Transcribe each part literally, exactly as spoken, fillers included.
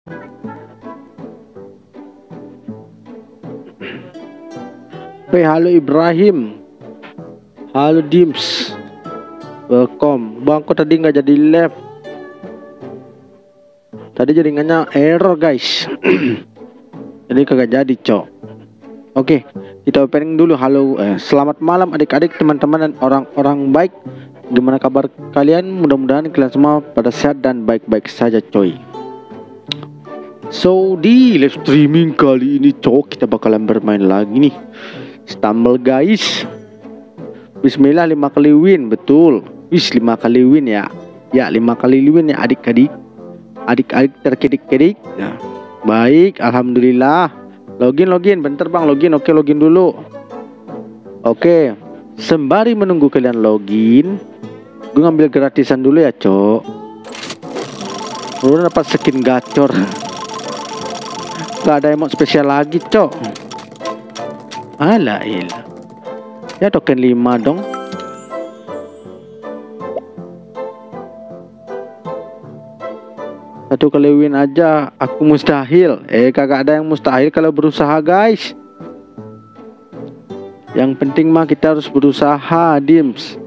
Hey, halo Ibrahim. Halo Dims. Welcome. Bang, kok tadi nggak jadi live? Tadi jaringannya error guys. Jadi kagak jadi cok. Oke, kita opening dulu. Halo, eh, selamat malam adik-adik, teman-teman dan orang-orang baik. Gimana kabar kalian? Mudah-mudahan kalian semua pada sehat dan baik-baik saja coy. So di live streaming kali ini cok, kita bakalan bermain lagi nih Stumble guys. Bismillah, lima kali win, betul. Wis lima kali win ya. Ya lima kali win ya adik-adik. Adik-adik terkedik-kedik ya. Baik, alhamdulillah. Login login, bentar bang, login. Oke, login dulu. Oke, sembari menunggu kalian login, gue ngambil gratisan dulu ya cok. Udah dapat skin gacor. Gak ada emot spesial lagi cok. Alah ilah. Ya token lima dong. Satu kali win aja aku mustahil. Eh kagak ada yang mustahil kalau berusaha guys. Yang penting mah kita harus berusaha, Dims.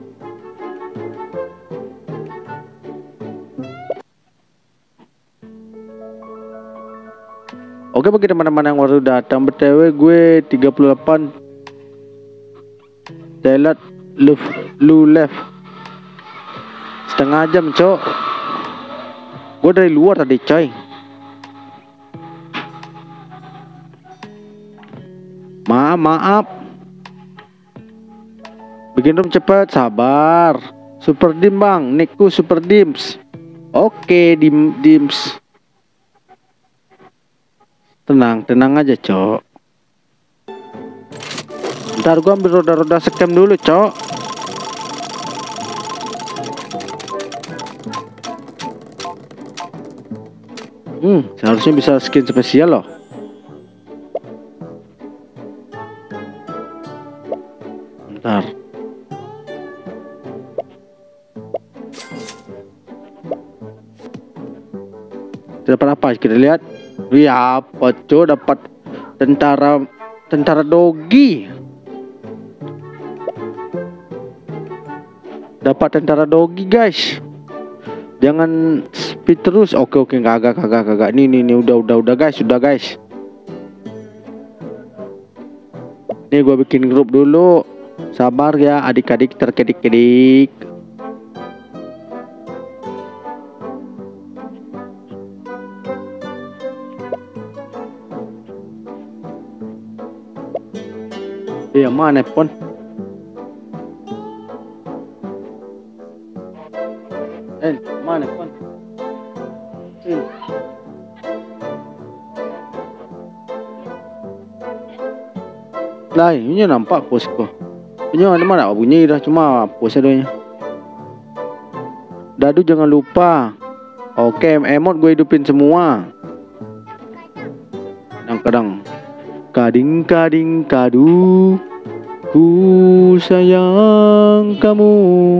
Oke, bagi teman-teman yang baru datang, B T W gue tiga puluh delapan telat lu, lu left setengah jam cok. Gue dari luar tadi coy. Maaf maaf. Bikin room cepet, sabar. Super dim bang, nickku super dims. Oke dim dims. Tenang, tenang aja cok. Ntar gua ambil roda-roda scam dulu cok. Hmm, seharusnya bisa skin spesial loh. Ntar. Dapat apa? Kita lihat. Wih, apa cok? Dapat tentara tentara dogi. Dapat tentara dogi guys. Jangan speed terus. Oke oke, kagak kagak kagak. Nih nih nih udah udah udah guys, udah guys. Nih gue bikin grup dulu. Sabar ya adik-adik terkedik-kedik. Iya mana pon? Eh mana pon? Sini. Lah ini nampak posko. Ini ada mana bunyi dah, cuma pos adanya. Dadu jangan lupa. Oke, emot gue hidupin semua. Kadang-kadang kading-kading kadu, ku sayang kamu.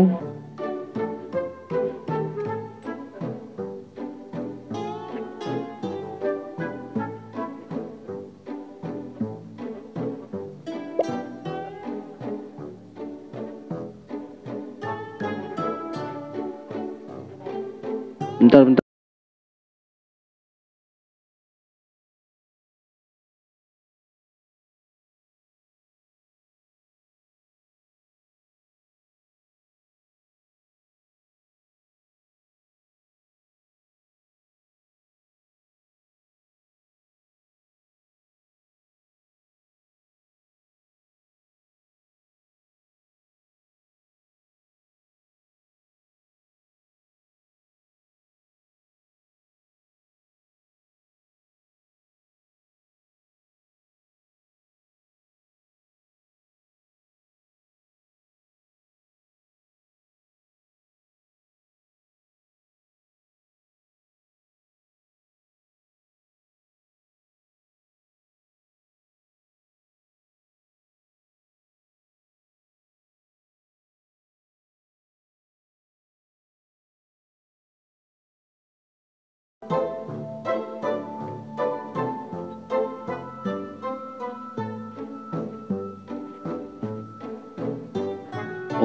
Bentar bentar.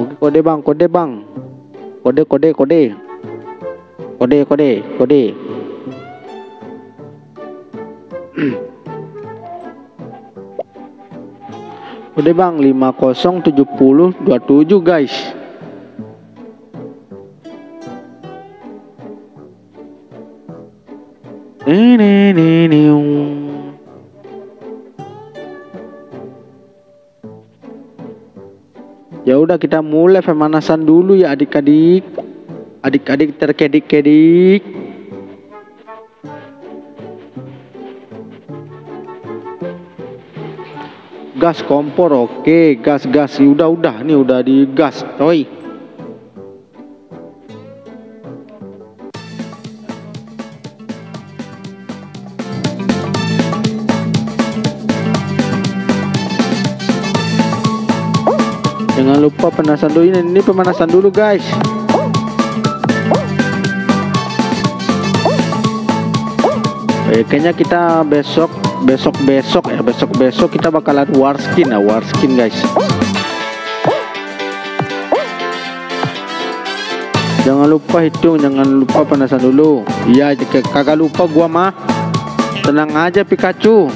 Oke, kode bang, kode bang. Kode, kode, kode. Kode, kode, kode. Kode bang, lima nol tujuh nol dua tujuh guys. Ini, ini, ini. Ya udah, kita mulai pemanasan dulu ya adik-adik. Adik-adik terkedik-kedik. Gas kompor, oke, gas gas. Udah udah, nih udah di gas, coy. Jangan lupa pemanasan dulu, ini, ini pemanasan dulu guys. Eh, kayaknya kita besok besok besok ya besok besok kita bakalan war skin ya, war skin guys. Jangan lupa hitung, jangan lupa pemanasan dulu. Iya, kagak lupa gua mah. Tenang aja Pikachu.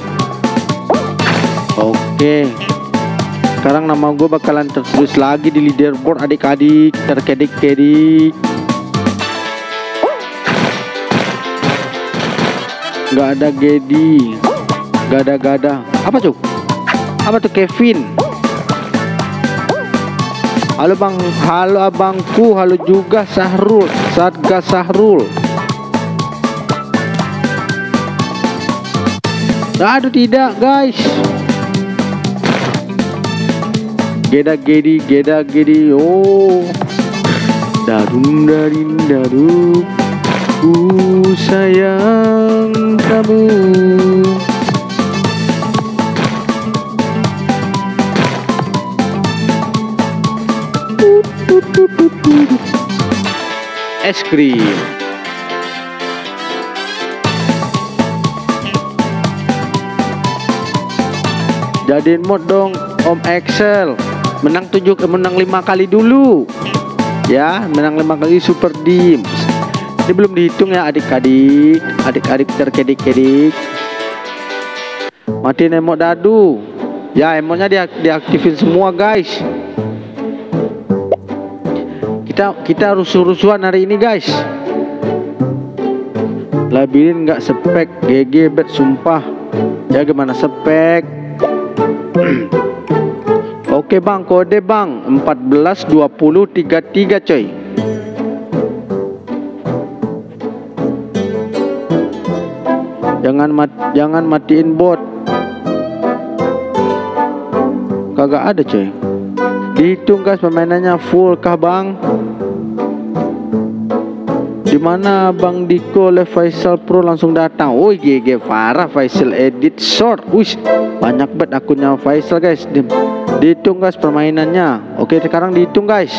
Oke. Sekarang nama gue bakalan tertulis lagi di leaderboard adik-adik terkedik-kedik. Gak ada Gedi, gak ada gada. Apa tuh? Apa tuh Kevin? Halo bang, halo abangku, halo juga Sahrul, Satgas Sahrul. Aduh tidak guys. Geda Gedi, Geda Gedi, oh. Darun darin daru, ku sayang kamu. Es krim. Jadiin mod dong Om Excel. Menang tujuh, menang lima kali dulu ya, menang lima kali super dims. Ini belum dihitung ya adik-adik, adik-adik terkedik-kedik. Matiin emot dadu ya, emotnya dia diaktifin semua guys. Kita kita rusuh-rusuhan hari ini guys. Labirin nggak spek, G G bet sumpah ya. Gimana spek? Oke bang, kode bang empat belas dua puluh tiga puluh tiga coy. Jangan mat, jangan matiin bot. Kagak ada coy. Dihitung guys permainannya full kah bang? Dimana Bang Diko Le Faisal Pro langsung datang. Woi G G parah Faisal edit short. Wih, banyak banget akunnya Faisal guys. Di, dihitung guys permainannya. Oke sekarang dihitung guys.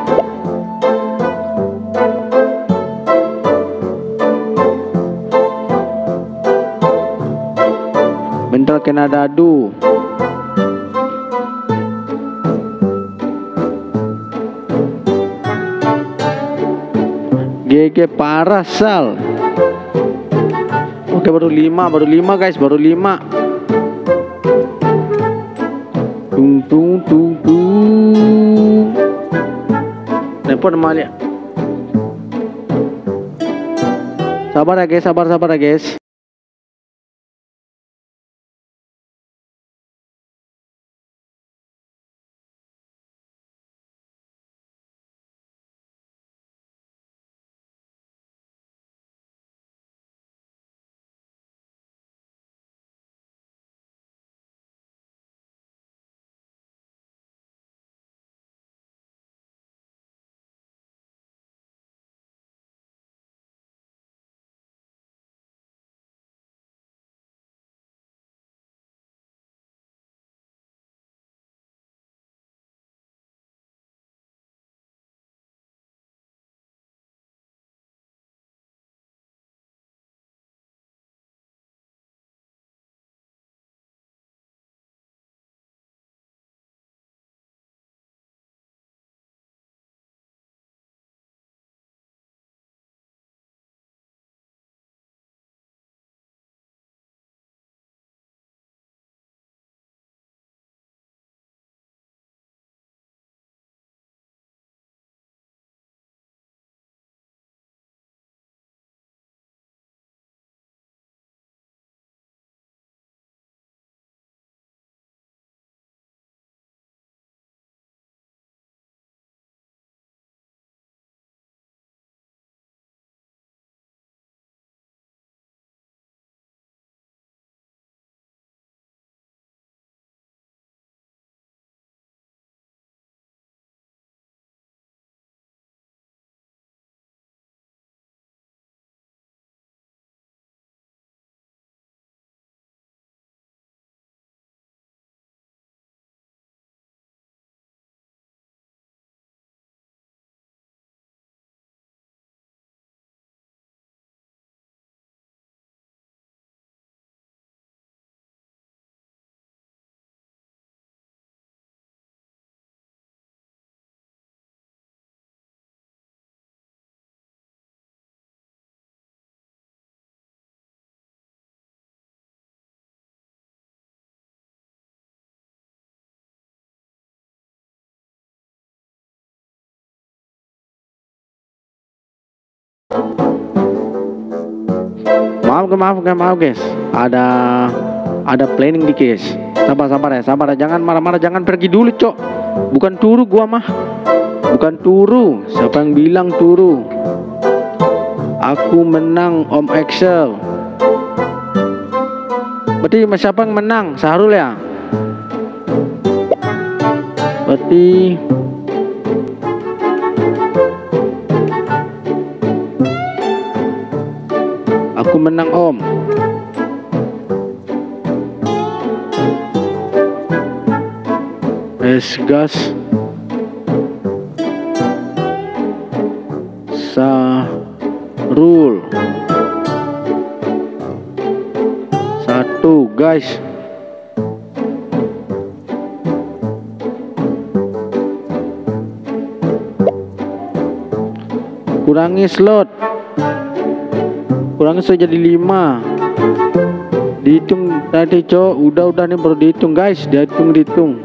Bentar kena dadu. G G parah Sal. Oke baru lima, baru lima guys, baru lima. Tung tung tung tung. Nelpon Amalia. Sabar ya guys, sabar sabar ya guys. Maaf guys, maaf guys, maaf guys. Ada ada planning dikit guys. Sabar sabar ya, sabar ya. Jangan marah-marah, jangan pergi dulu, Cok. Bukan turu gua mah. Bukan turu. Siapa yang bilang turu? Aku menang Om Excel. Berarti siapa yang menang? Sahrul ya? Berarti aku menang Om. Es gas Sahrul satu guys. Kurangi slot, kurangi slot jadi lima. Dihitung tadi, Cok. Udah-udah nih baru dihitung guys. Dihitung dihitung.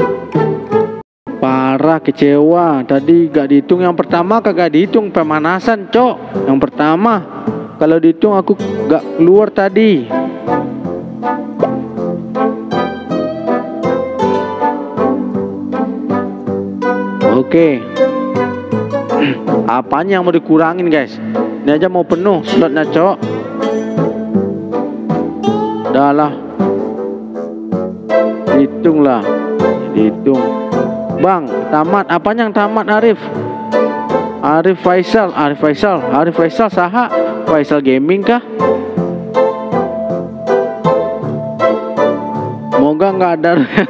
Parah, kecewa. Tadi gak dihitung. Yang pertama kagak dihitung, pemanasan, Cok. Yang pertama kalau dihitung aku gak keluar tadi. Oke. Apanya yang mau dikurangin guys? Ini aja mau penuh slotnya, Cok. Udah lah, hitung lah, hitung. Bang, tamat. Apanya yang tamat, Arif? Arif Faisal, Arif Faisal, Arif Faisal saha? Faisal Gaming kah? Moga nggak ada.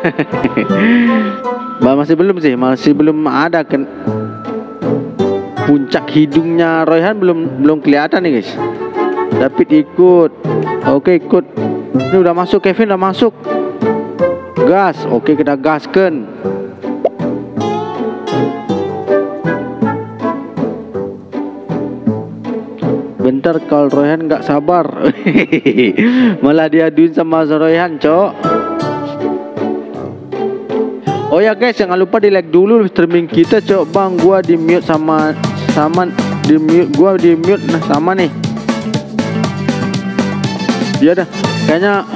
Masih belum sih, masih belum ada kan. Puncak hidungnya Royhan belum belum kelihatan nih guys. David ikut. Oke, ikut. Ini udah masuk, Kevin udah masuk. Gas. Oke, kita gaskan. Bentar, kalau Royhan nggak sabar. Malah diaduin sama Royhan, Cok. Oh ya guys, jangan lupa di like dulu streaming kita, Cok. Bang, gua di mute sama sama di mute, gua di mute nah sama nih. Ya dah, kayaknya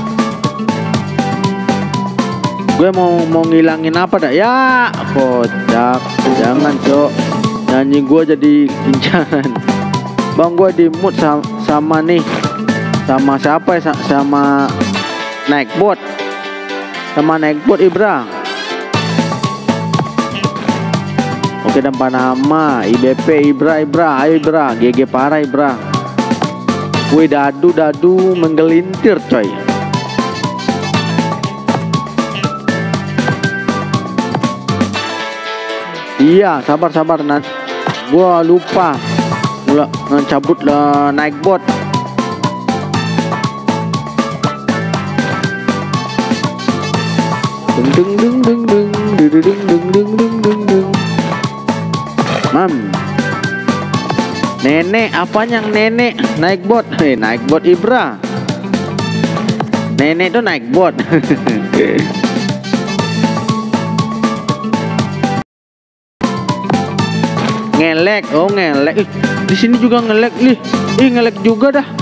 gue mau mau ngilangin apa dah? Ya, kocak. Jangan, Cok. Nyanyi gue jadi kincaran. Bang, gue di mute sama, sama nih. Sama siapa ya? Sama naik bot. Sama naik bot Ibra. Oke, tanpa nama I B P Ibra Ibra, ayo Ibra, G G parah Ibra. Wih, dadu dadu menggelintir coy. Iya, sabar sabar nanti. Gua lupa mula cabut lah naik bot. Deng deng deng deng deng deng deng deng deng deng deng. Mam, nenek, apanya yang nenek naik bot? Hei, naik bot Ibra. Nenek tuh naik bot. Ngelek, oh ngelek. Ih, di sini juga ngelek nih. Ih, ngelek juga dah.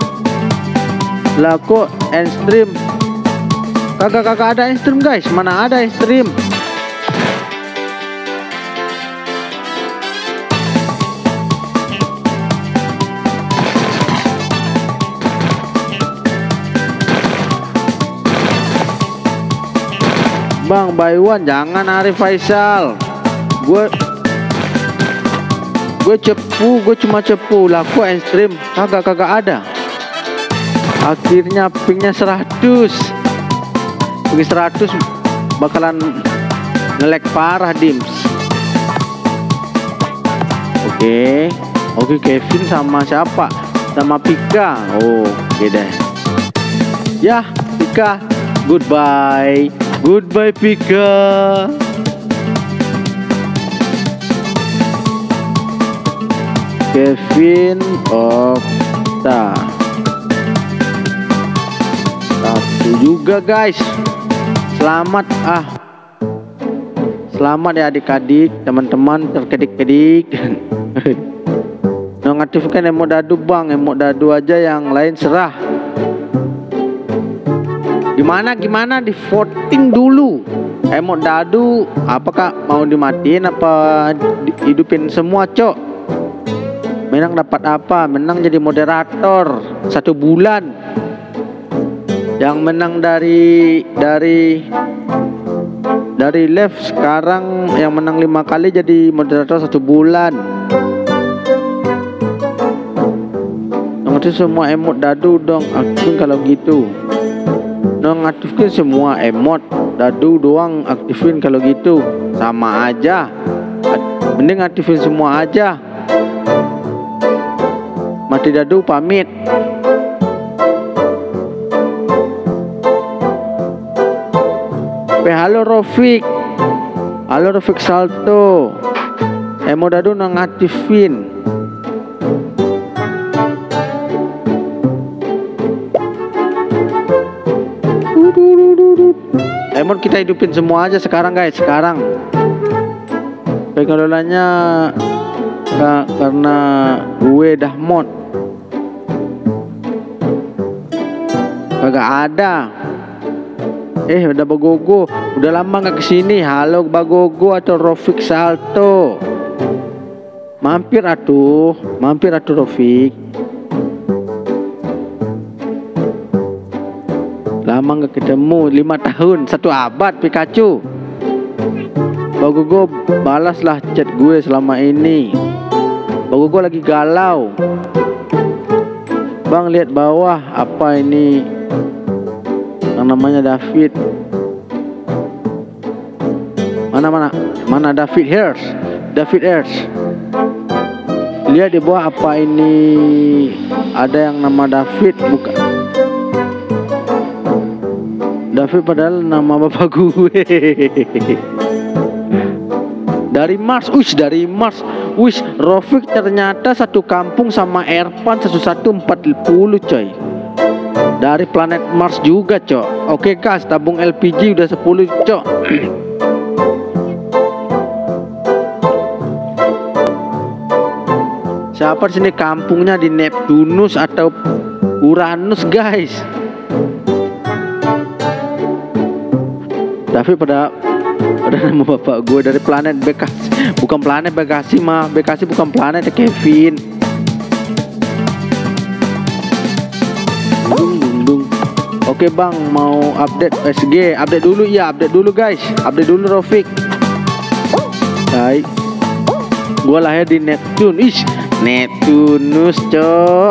Lah kok end stream? Kagak kagak ada end stream guys. Mana ada end stream? Bang, buy one, jangan Arif Faisal. Gue Gue cepu, gue cuma cepu. Lah kok end stream kagak kagak ada. Akhirnya pingnya seratus. Ping seratus bakalan ngelek parah Dims. Oke. Oke, Kevin sama siapa? Sama Pika. Oh, oke deh. Ya, Pika. Goodbye. Goodbye Pika. Kevin Okta. Satu juga guys. Selamat ah. Selamat ya adik-adik, teman-teman terkedik-kedik. Nah, mengaktifkan emot dadu bang. Emot dadu aja, yang lain serah. Gimana gimana di voting dulu. Emot dadu apakah mau dimatiin apa hidupin semua cok? Menang dapat apa? Menang jadi moderator satu bulan. Yang menang dari dari dari live sekarang yang menang lima kali jadi moderator satu bulan. Ngerti semua emot dadu dong aktifin kalau gitu. Dong aktifin semua emot dadu doang aktifin kalau gitu. Sama aja. Mending aktifin semua aja. Mati dadu pamit. Halo Rofik. Halo Rofik Salto. Emot dadu nang aktifin. Emot kita hidupin semua aja sekarang guys. Sekarang pengelolannya karena gue dah mod kagak ada. Eh udah Bagogo, udah lama nggak kesini. Halo Bagogo atau Rofik Salto, mampir atuh, mampir atuh Rofik. Lama nggak ketemu, lima tahun, satu abad Pikachu. Bagogo balaslah chat gue selama ini. Bagogo lagi galau. Bang lihat bawah apa ini? Yang namanya David. Mana mana mana David Hers. David Hers. Lihat di bawah apa ini? Ada yang nama David bukan? David padahal nama bapak gue. Dari Mars, ush dari Mars, ush Rofik ternyata satu kampung sama Erpan satu satu empat puluh coy. Dari planet Mars juga cok. Oke guys, tabung L P G udah sepuluh cok. Siapa di sini kampungnya di Neptunus atau Uranus guys? Tapi pada pada nama bapak gue dari planet Bekasi. Bukan planet Bekasi mah, Bekasi bukan planet ya Kevin. Dung dung dung. Oke bang, mau update S G, update dulu ya, update dulu guys, update dulu Rofik. Baik. Gua lahir di Neptune, ish, Neptunus cok.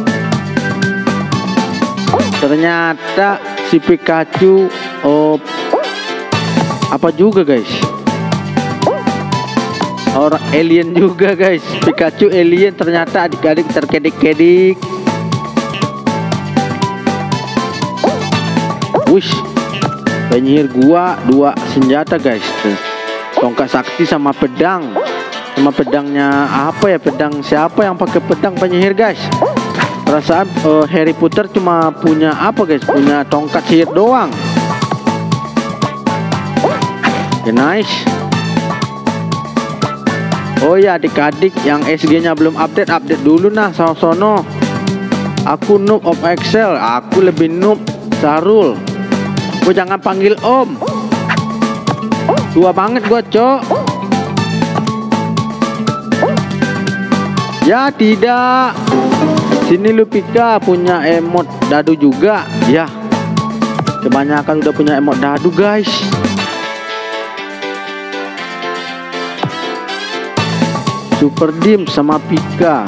Ternyata si Pikachu, oh, apa juga guys? Orang alien juga guys. Pikachu alien ternyata adik-adik terkedik-kedik. Wush, penyihir gua dua senjata guys, tongkat sakti sama pedang. Sama pedangnya apa ya, pedang siapa yang pakai pedang penyihir guys? Perasaan uh, Harry Potter cuma punya apa guys, punya tongkat sihir doang. Ya nice. Oh ya adik-adik yang S G nya belum update, update dulu nah sono. Aku noob of Excel, aku lebih noob Sarul. Gue jangan panggil om, tua banget gue cok. Ya tidak. Sini lu Pika punya emot dadu juga. Ya kebanyakan udah punya emot dadu guys. Super Dim sama Pika.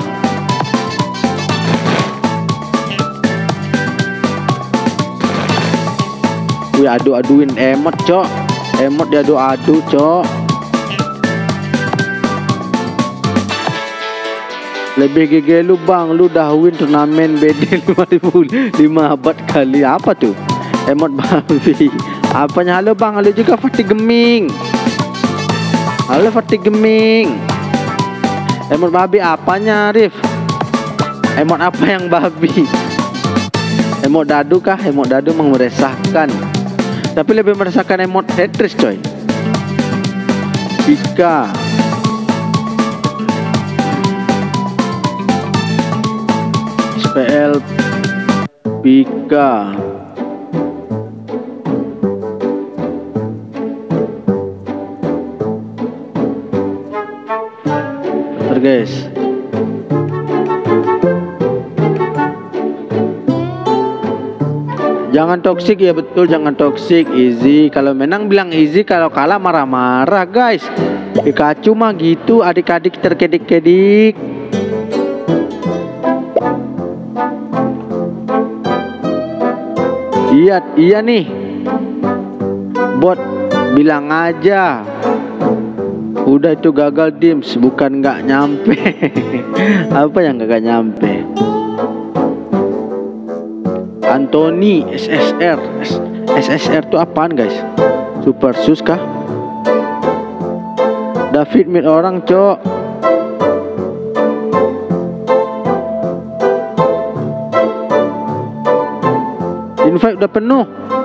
Wih adu-aduin emot cok. Emot diadu-adu cok. Lebih G G lu bang, lu dah win turnamen B D lima ribu lima abad kali. Apa tuh? Emot babi. Apanya? Halo bang, halo juga Fatih Geming. Halo Fatih Geming. Emot babi apanya Rif? Emot apa yang babi? Emot dadu kah? Emot dadu memang meresahkan. Tapi lebih meresahkan emot Tetris coy. Pika. P L Pika. Bentar guys. Jangan toksik ya, betul, jangan toksik. Easy, kalau menang bilang easy, kalau kalah marah-marah guys. Pikachu mah gitu, adik-adik terkedik-kedik. Iya, iya nih. Bot, bilang aja. Udah itu gagal dims, bukan nggak nyampe. Apa yang nggak nyampe? Anthony S S R. S S R itu apaan guys? Super sus kah? David mid orang cok. Invite udah penuh.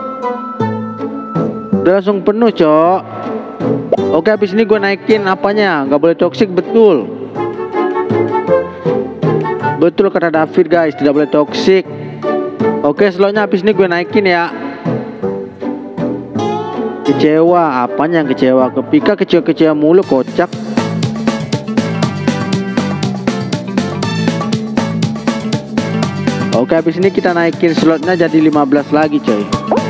Udah langsung penuh cok. Oke, habis ini gue naikin apanya. Gak boleh toxic, betul. Betul kata David guys, tidak boleh toxic. Oke, slownya habis ini gue naikin ya. Kecewa, apanya yang kecewa? Ke Pika kecewa-kecewa mulu, kocak. Oke, habis ini kita naikin slotnya jadi lima belas lagi coy.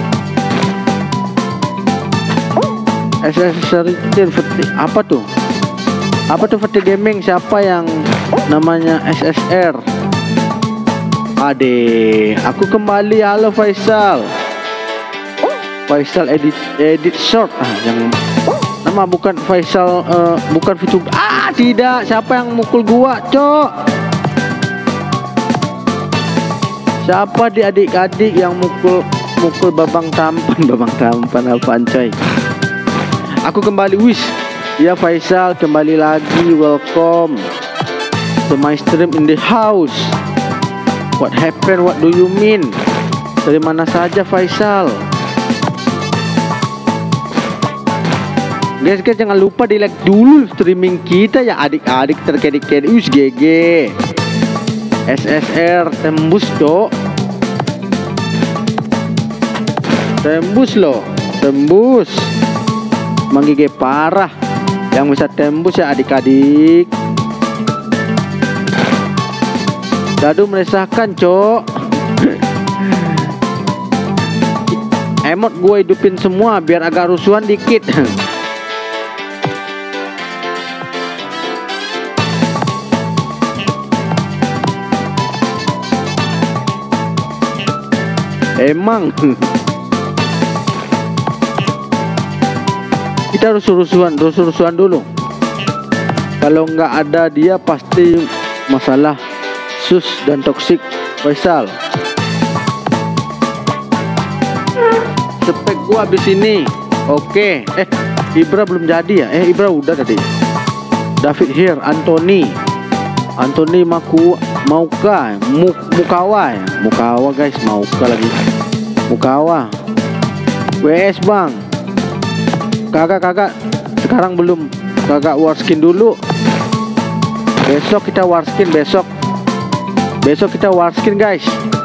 S S R apa tuh? Apa tuh Verti Gaming? Siapa yang namanya S S R? Ade, aku kembali. Halo Faisal. Faisal edit edit short. Ah, yang nama bukan Faisal, uh, bukan Fitur. Ah, tidak. Siapa yang mukul gua, cok? Siapa di adik-adik yang mukul mukul babang tampan? Babang tampan apaan coy? Aku kembali, wis. Ya Faisal kembali lagi. Welcome to my stream in the house. What happened? What do you mean? Dari mana saja Faisal? Guys, guys jangan lupa di like dulu streaming kita ya adik-adik terkedik-kedik. Us G G. S S R tembus cok. Tembus loh, tembus. Menggigit parah. Yang bisa tembus ya adik-adik. Dadu meresahkan cok. Emot gue hidupin semua biar agak rusuhan dikit. Emang kita rusuh-rusuhan, rusuh-rusuhan dulu. Kalau nggak ada dia pasti masalah sus dan toksik. Faisal, spek gua habis ini. Oke, eh Ibra belum jadi ya? Eh Ibra udah tadi. David here, Anthony, Anthony Maku Mauka, Muk Mukawa ya, Mukawa guys, Mauka lagi, Mukawa. W S bang, kakak kakak sekarang belum, kakak war skin dulu. Besok kita war skin, besok. Besok kita war skin guys.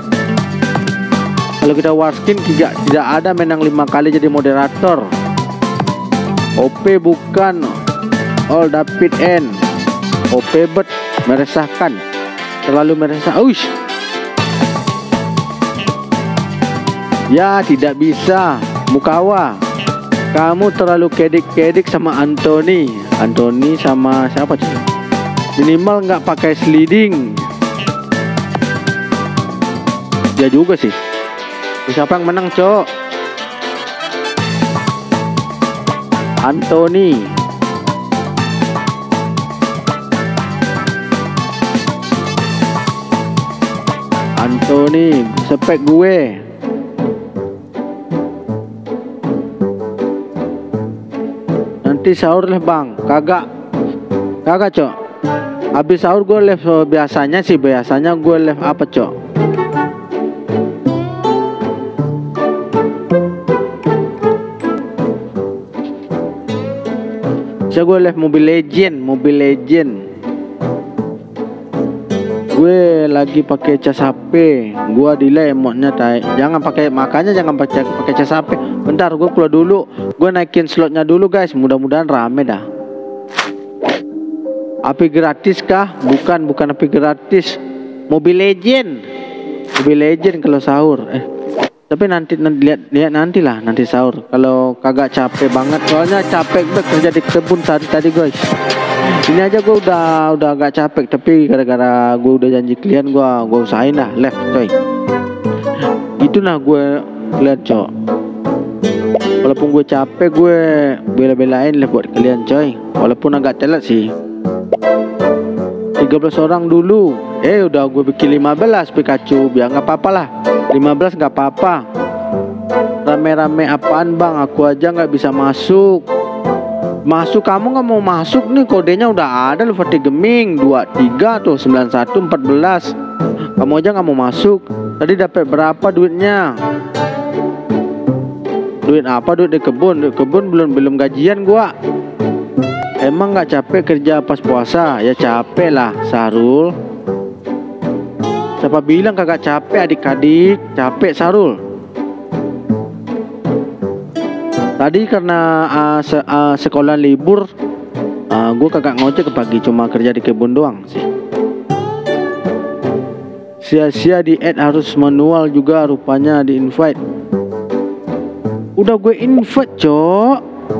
Kalau kita war skin tidak tidak ada menang lima kali jadi moderator. O P bukan all David N. O P bet meresahkan. Terlalu meresah. Uish. Ya tidak bisa Mukawa. Kamu terlalu kedik-kedik sama Anthony. Anthony sama siapa sih? Minimal nggak pakai sliding. Dia juga sih. Siapa yang menang cok? Anthony. Anthony spek gue. Nanti sahur lah bang. Kagak. Kagak cok. Habis sahur gue live. So, biasanya sih biasanya gue live apa cok? Saya gue live Mobile Legend, Mobile Legend. gue lagi pakai cas H P, gua delay emotnya tai. Jangan pakai, makanya jangan pakai pakai cas H P. Bentar, gue keluar dulu, gue naikin slotnya dulu guys. Mudah-mudahan rame dah. Api gratis kah? Bukan, bukan api gratis. Mobile Legend, Mobile Legend kalau sahur. Eh, tapi nanti, nanti lihat lihat nanti lah, nanti sahur. Kalau kagak capek banget, soalnya capek banget kerja di kebun tadi tadi guys. Ini aja gue udah udah agak capek, tapi gara-gara gue udah janji klien, gue gue usahain dah left coy. Itu nah gue lihat cok. Walaupun gue capek, gue bela-belain left buat kalian coy. Walaupun agak telat sih. tiga belas orang dulu. Eh udah gue bikin lima belas Pikachu, biar nggak apa-apa lah. lima belas nggak apa-apa. Rame-rame apaan bang? Aku aja nggak bisa masuk. Masuk, kamu nggak mau masuk nih, kodenya udah ada lu, Fatih Geming dua tiga tuh sembilan satu empat belas. Kamu aja nggak mau masuk. Tadi dapat berapa duitnya? Duit apa? Duit di kebun. Duit kebun belum belum gajian gua. Emang nggak capek kerja pas puasa? Ya capek lah Sarul. Siapa bilang kagak capek adik-adik? Capek Sarul. Tadi karena uh, se uh, sekolah libur, uh, gue kagak ngojek ke pagi, cuma kerja di kebun doang sih. Sia-sia di add, harus manual juga rupanya di invite. Udah gue invite cok.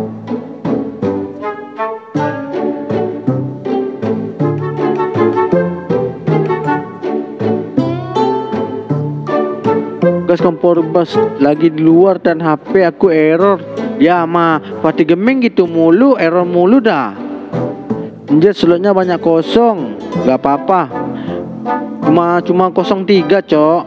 Gas kompor bus lagi di luar dan H P aku error. Ya mah Fatih Geming gitu mulu, error mulu dah. Anjir, slotnya banyak kosong. Gak apa-apa. Cuma cuma kosong tiga cok.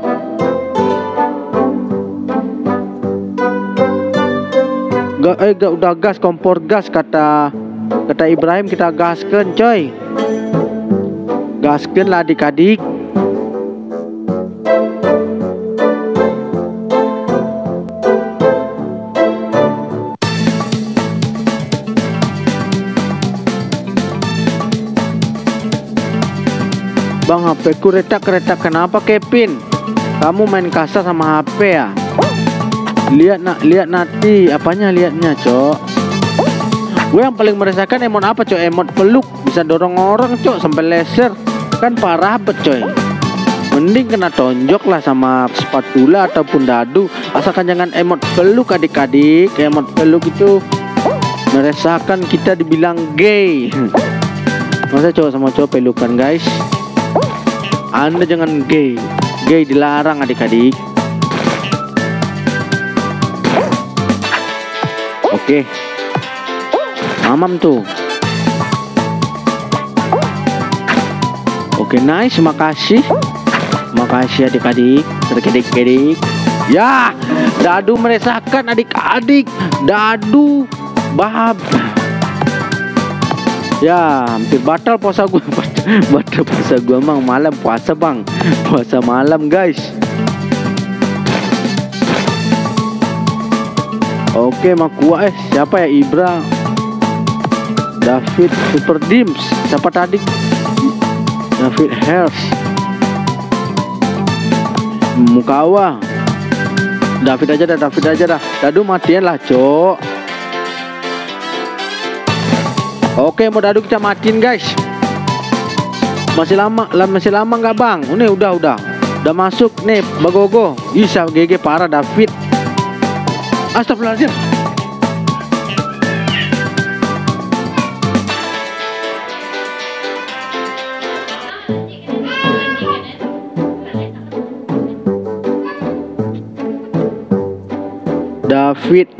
Gak, eh gak udah gas kompor gas kata kata Ibrahim, kita gaskan coy. Gaskan lah adik-adik. Bang, H P ku retak-retak. Kenapa Kevin? Kamu main kasar sama H P ya? Lihat nak, lihat nanti apanya liatnya, cok. Gue yang paling meresahkan emot apa, cok? Emot peluk bisa dorong orang, cok, sampai laser. Kan parah bet, coy. Mending kena tonjok lah sama spatula ataupun dadu. Asalkan jangan emot peluk adik-adik. Emot peluk itu meresahkan, kita dibilang gay. Masa cowok sama cowok pelukan guys? Anda jangan gay. Gay dilarang adik-adik. Oke. Mamam tuh. Oke, nice, makasih. Makasih adik-adik. Terkedik-kedik. Ya, dadu meresahkan adik-adik. Dadu bab. Ya, hampir batal puasa gue. Batal puasa gue, mang. Malam puasa bang. Puasa malam guys. Oke, Makua. Eh, siapa ya? Ibra, David, Super Dims. Siapa tadi? David Hers, Mukawa. David aja dah, David aja dah. Dadu matian lah, cok. Oke, mau dadu kita matiin guys. Masih lama, lah masih lama nggak bang? Ini udah udah, udah masuk nih, bagogo. Bisa G G parah David. Astagfirullahaladzim. David,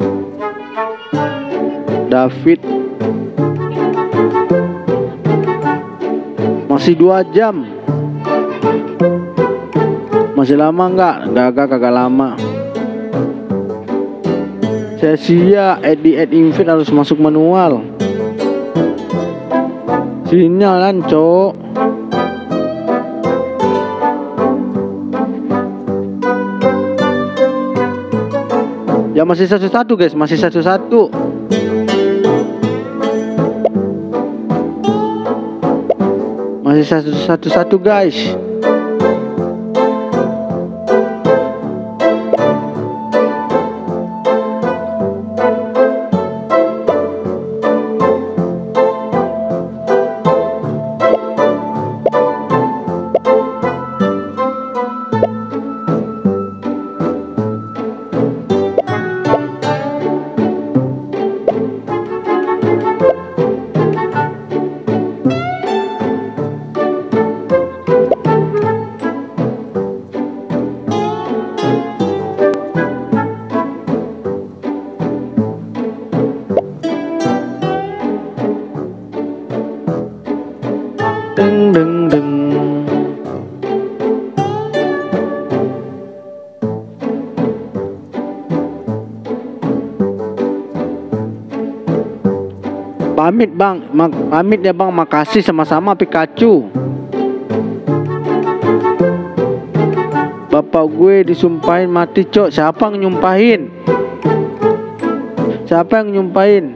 David. Masih dua jam. Masih lama nggak? Gak, kagak lama. Sia-sia edit add invite harus masuk manual. Sinyalan, cok. Ya masih satu-satu guys, masih satu-satu. Masih satu satu satu guys. Deng deng deng. Pamit bang, Mak pamit ya bang, makasih sama-sama Pikachu. Bapak gue disumpahin mati cok. Siapa yang nyumpahin? Siapa yang nyumpahin?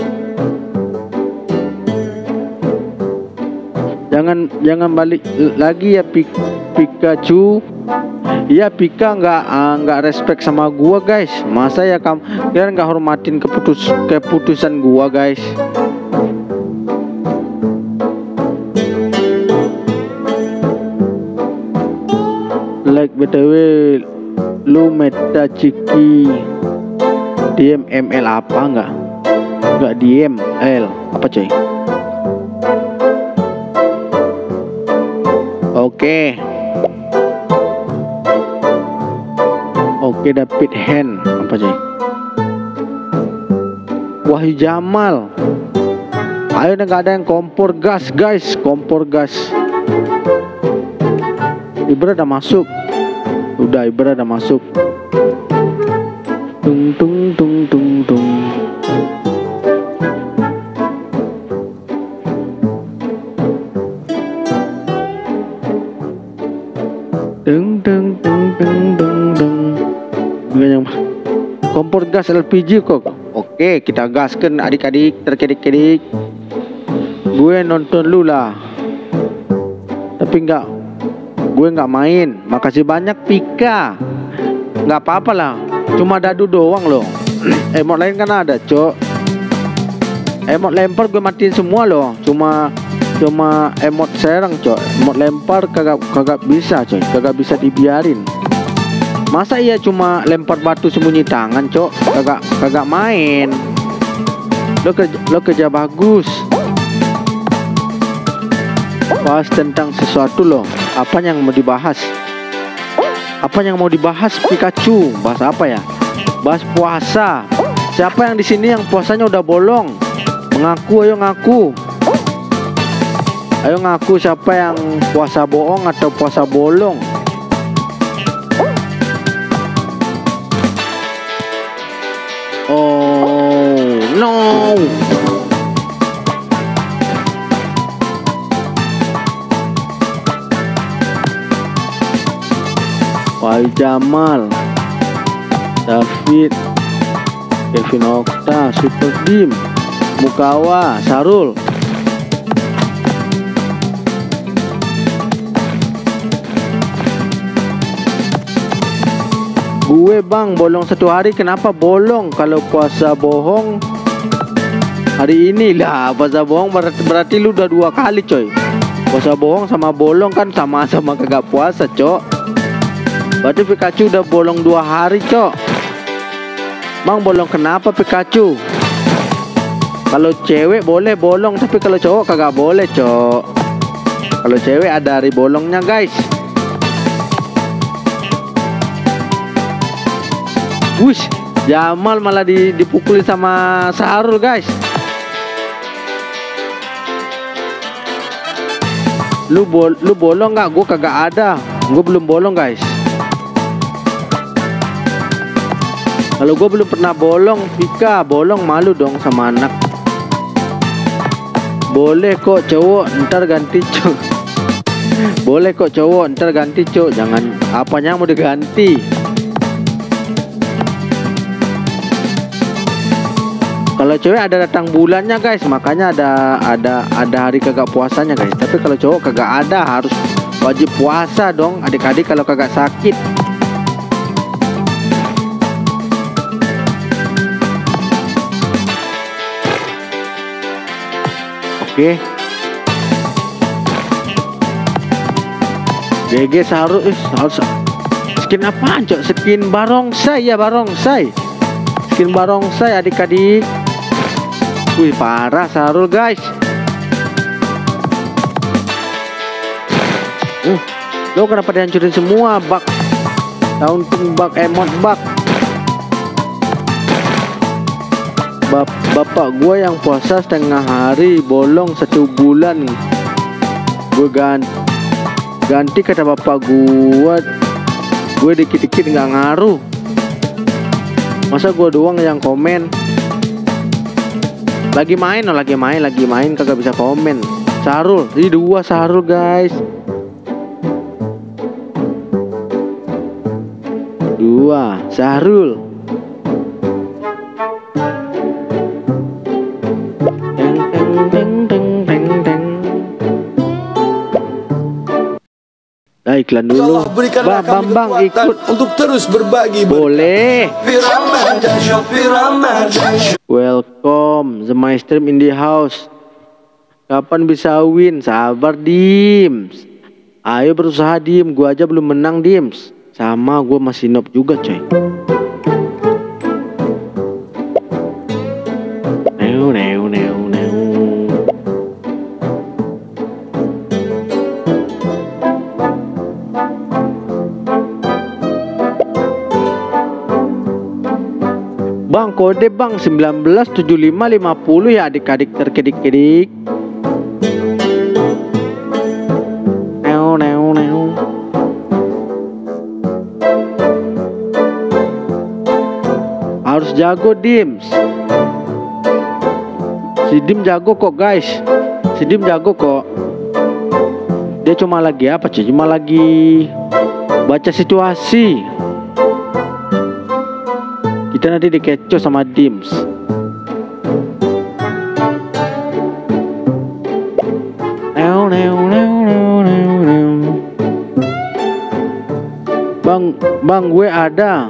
Jangan jangan balik lagi ya Pik Pikachu. Iya Pika nggak uh, nggak respect sama gua guys. Masa ya kamu kalian nggak hormatin keputus keputusan gua guys. Like B T W lu meta ciki diem M L apa nggak? Nggak diem L apa coy? Oke, oke David Hen apa sih? Wahyu Jamal. Ayo nggak ada yang kompor gas guys, kompor gas. Ibra udah masuk, udah Ibra udah masuk. Tung tung tung tung tung. Deng deng deng deng deng deng. Kompor gas L P G kok. Oke, kita gaskan adik-adik, terkedik-kedik. Gue nonton lu lah. Tapi enggak, gue nggak main. Makasih banyak Pika. Nggak apa-apa lah. Cuma dadu doang loh. Emot lain kan ada, cok. Emot lempar gue matiin semua loh. Cuma Cuma emot serang cok, emot lempar kagak kagak bisa coy, kagak bisa dibiarin. Masa iya cuma lempar batu sembunyi tangan cok, kagak kagak main. Lo kerja, lo kerja bagus. Bahas tentang sesuatu loh. Apa yang mau dibahas? Apa yang mau dibahas Pikachu? Bahas apa ya? Bahas puasa. Siapa yang di sini yang puasanya udah bolong? Mengaku, ayo ngaku. Ayo ngaku siapa yang puasa bohong atau puasa bolong. Oh no. Wahyu Jamal, David, Kevin Okta, Super Dim, Mukawa, Sarul. Gue bang bolong satu hari. Kenapa bolong? Kalau puasa bohong hari ini lah. Puasa bohong berarti, berarti lu udah dua kali coy. Puasa bohong sama bolong kan sama-sama kagak puasa cok. Berarti Pikachu udah bolong dua hari cok. Bang bolong kenapa Pikachu? Kalau cewek boleh bolong, tapi kalau cowok kagak boleh cok. Kalau cewek ada hari bolongnya guys. Wush, Jamal malah dipukuli sama Sarul guys. Lu bol lu bolong nggak? Gue kagak ada. Gue belum bolong guys. Kalau gue belum pernah bolong, Pika bolong malu dong sama anak. Boleh kok cowok, ntar ganti cowok. Boleh kok cowok, ntar ganti cowok. Jangan apanya mau diganti. Kalau cewek ada datang bulannya guys, makanya ada ada ada hari kagak puasanya guys. Tapi kalau cowok kagak ada, harus wajib puasa dong adik-adik kalau kagak sakit. Oke. G G harus harus skin apaan cok? Skin barongsai ya, barongsai. Skin barongsai adik-adik. Wih parah Sarul guys. Uh, lo kenapa dihancurin semua bak? Taunting bak, emot bak. Bap Bapak gue yang puasa setengah hari, bolong satu bulan. Gue ganti, ganti kata bapak gue. Gue dikit-dikit nggak ngaruh. Masa gue doang yang komen? Lagi main, oh lagi main, lagi main kagak bisa komen. Sarul, ini dua Sarul guys. Dua Sarul. Teng teng teng teng teng teng. Nah, iklan dulu. Bang, bang, bang, ikut untuk terus berbagi. Boleh. Welcome, the master in the house. Kapan bisa win? Sabar Dims. Ayo berusaha Dim. Gua aja belum menang Dims. Sama gua masih noob juga coy. Neu neu neu neu. Bang, kode bang sembilan belas tujuh puluh lima lima puluh ya adik-adik terkedik-kedik. Neu neu neu. Harus jago Dims. Si Dim jago kok guys. Si Dim jago kok. Dia cuma lagi apa sih? Cuma lagi baca situasi. Kita nanti dikecoh sama Dims. Neu neu neu neu neu neu. Bang, bang gue ada.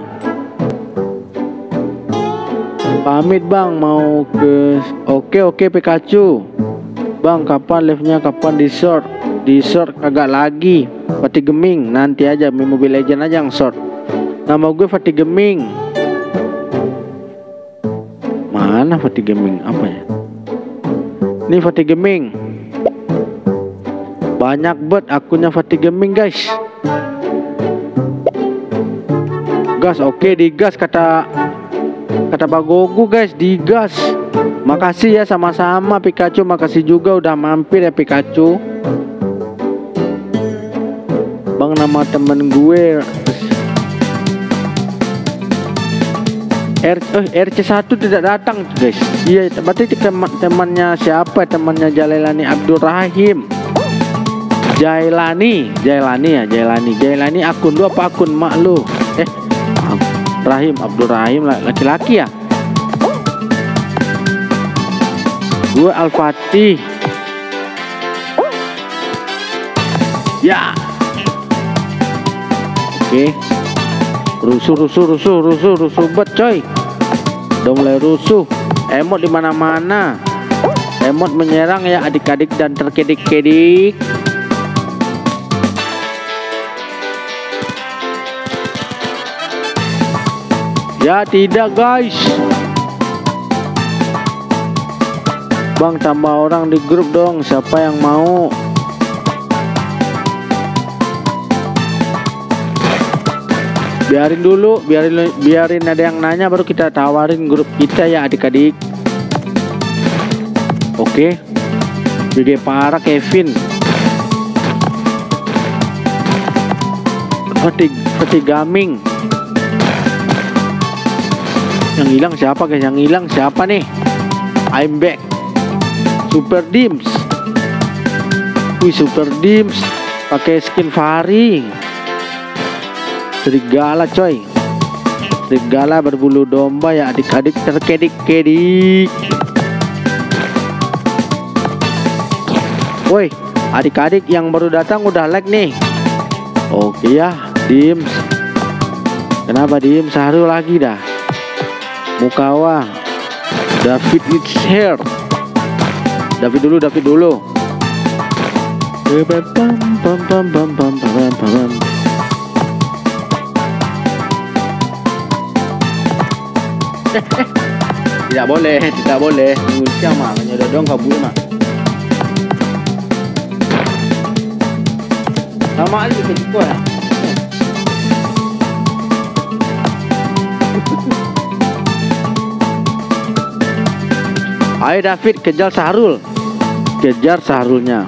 Pamit bang mau ke. Oke oke Pikachu. Bang kapan live-nya, kapan di short? Di short kagak lagi. Fatih Geming nanti aja, main Mobile Legend aja yang short. Nama gue Fatih Geming. Mana Fatih Gaming apa ya? Ini Fatih Gaming. Banyak banget akunnya Fatih Gaming guys. Gas, oke digas kata kata Bagogu guys, digas. Makasih ya sama-sama Pikachu, makasih juga udah mampir ya Pikachu. Bang nama temen gue R, eh, R C satu tidak datang guys. Iya berarti teman temannya siapa? Temannya Jailani Abdul Rahim. Jailani, Jailani ya, Jailani. Jailani akun lu apa akun mak lu? Eh, Rahim, Abdul Rahim laki-laki ya? Gue Al-Fatih. Ya. Oke. Rusuh, rusuh, rusuh, rusuh, rusuh bet coy. Udah mulai rusuh. Emot di mana-mana. Emot menyerang ya adik-adik dan terkedik-kedik. Ya tidak guys. Bang tambah orang di grup dong. Siapa yang mau? Biarin dulu, biarin biarin ada yang nanya baru kita tawarin grup kita ya adik-adik. Oke. B G parah Kevin. Fatih Fatih Gaming. Yang hilang siapa guys? Yang hilang siapa nih? I'm back. Super Dims. Wih Super Dims pakai skin Faring. Serigala coy. Serigala berbulu domba ya adik-adik terkedik-kedik. Woi, adik-adik yang baru datang udah like nih. Oke ya, Dims. Kenapa Dims? Sahrul lagi dah. Mukawa. David is here. David dulu, David dulu. Pam pam pam pam pam pam pam. Eh, eh. Tidak boleh, tidak boleh. Ngusnya mah, nyodok dong kabur mah. Sama aja ke gua. Ayo David, kejar Sahrul. Kejar Sahrulnya.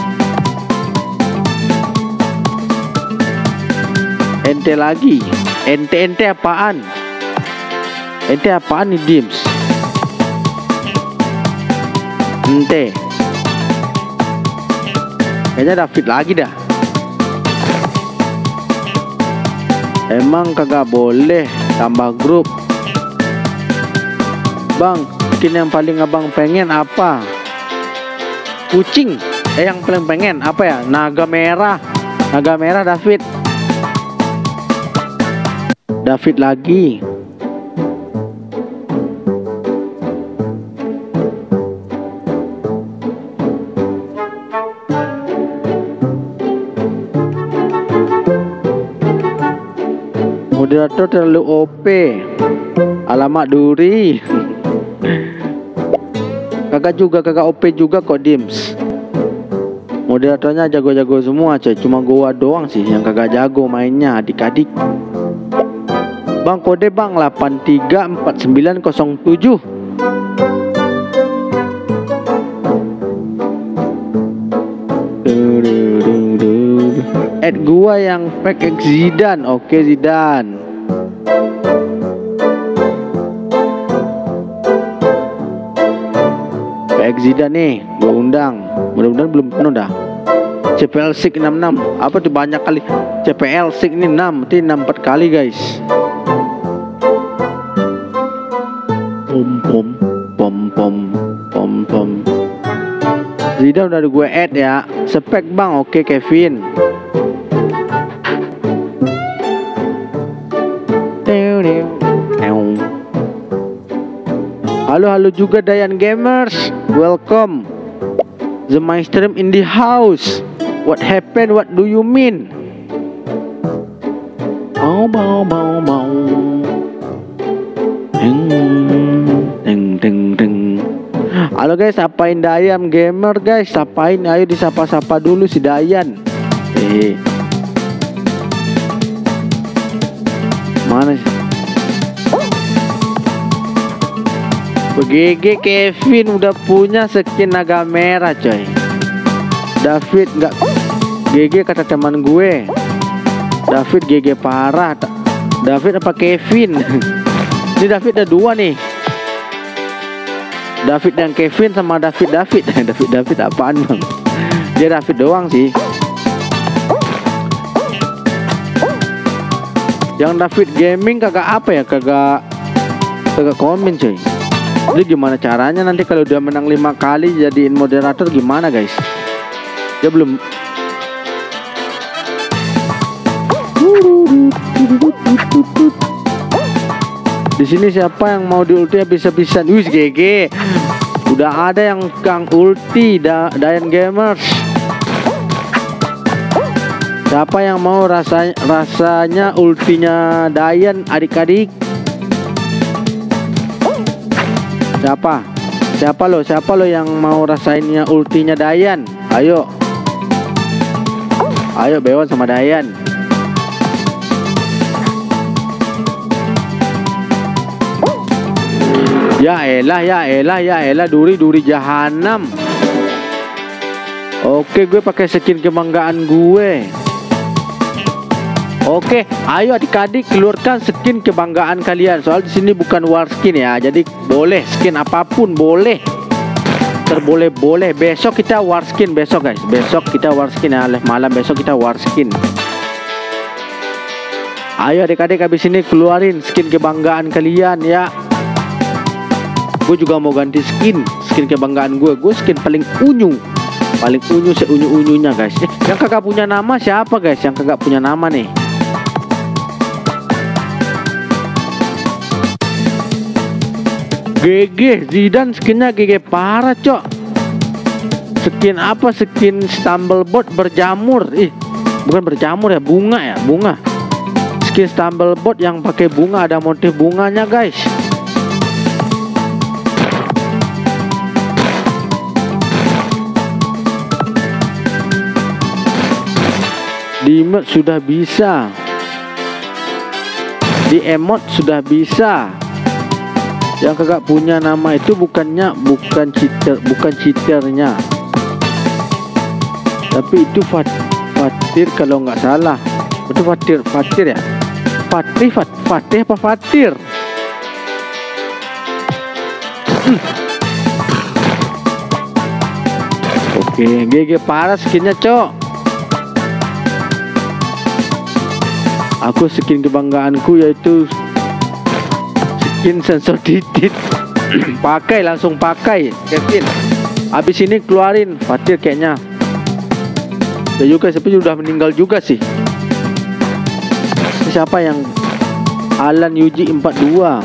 Ente lagi. Ente-ente apaan? Ente apaan nih Dims? Ente. Kayaknya David lagi dah. Emang kagak boleh tambah grup. Bang, skin yang paling abang pengen apa? Kucing. Eh yang paling pengen apa ya? Naga merah. Naga merah David. David lagi. Moderator terlalu O P. Alamak duri. Kagak juga, kagak O P juga kok Dims. Moderatornya jago-jago semua coy. Cuma gua doang sih yang kagak jago mainnya adik-adik. Bang, kode bang delapan tiga empat sembilan nol tujuh. Add gua yang pack X Zidane. Oke Zidane. Pack Zidane nih, gua undang. Mudah-mudahan belum penuh dah. C P L Sik enam enam. Apa tuh banyak kali. C P L Sik ini enam, berarti enam empat kali guys. Pom pom pom pom pom pom. Zidane udah ada gue add ya. Spek bang, oke Kevin. Halo halo juga Dayan Gamers, welcome. The mainstream in the house. What happened? What do you mean? Oh bau bau bau. Deng deng deng deng. Halo guys, sapain Dayan Gamer guys, sapain, ayo disapa-sapa dulu si Dayan. Eh, mana sih? G G Kevin udah punya skin naga merah coy. David nggak. G G kata teman gue. David G G parah. David apa Kevin? Ini David ada dua nih. David dan Kevin sama David David. David David apaan bang? Dia David doang sih. Yang David Gaming kagak apa ya? Kagak kagak komen coy. Jadi gimana caranya nanti kalau udah menang lima kali jadiin moderator gimana guys? Dia belum. Di sini siapa yang mau di ulti habis-habisan? Wis G G. Udah ada yang Kang ulti da Dayan Gamers. Siapa yang mau rasanya rasanya ultinya Dayan adik-adik? Siapa? Siapa lo? Siapa lo yang mau rasainnya ultinya Dayan? Ayo. Ayo Bewan sama Dayan. Ya elah, ya elah, ya elah, duri duri jahanam. Oke, gue pakai skin kebanggaan gue. Oke, ayo adik-adik keluarkan skin kebanggaan kalian. Soal di sini bukan war skin ya, jadi boleh skin apapun boleh. Terboleh boleh. Besok kita war skin besok guys. Besok kita war skin ya, malam besok kita war skin. Ayo adik-adik habis ini keluarin skin kebanggaan kalian ya. Gue juga mau ganti skin, skin kebanggaan gue. Gue skin paling unyu. paling unyu seunyu-unyunya guys. Eh, yang kagak punya nama siapa guys? Yang kagak punya nama nih. G G Zidane skinnya G G parah cok. Skin apa? Skin Stumblebot berjamur. Ih, bukan berjamur ya, bunga ya, bunga. Skin Stumblebot yang pakai bunga, ada motif bunganya guys. Di emote sudah bisa, di emote sudah bisa. Yang kagak punya nama itu bukannya bukan cheater, bukan cheaternya, tapi itu Fat, Fatir kalau nggak salah. Itu Fatir, Fatir ya, Fatih, Fat, Fatih apa Fatir? Hmm. Oke, G G parah skinnya cok. Aku skin kebanggaanku yaitu skin sensor titit. Pakai, langsung pakai Kevin. Habis ini keluarin Fatir kayaknya. Ya juga, tapi sudah meninggal juga sih. Siapa yang Alan Yuji empat dua?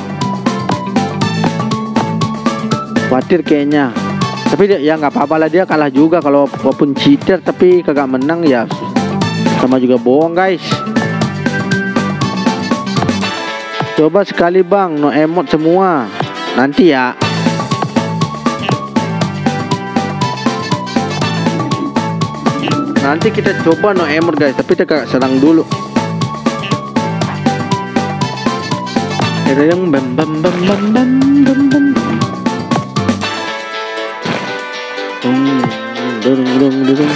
Fatir kayaknya. Tapi dia, ya nggak apa-apa lah, dia kalah juga kalau walaupun cheater tapi kagak menang ya sama juga bohong guys. Coba sekali bang, no emote semua. Nanti ya. Nanti kita coba no emote guys, tapi kita serang dulu. Ada yang bam bam bam bam bam bam bam. Durung durung durung.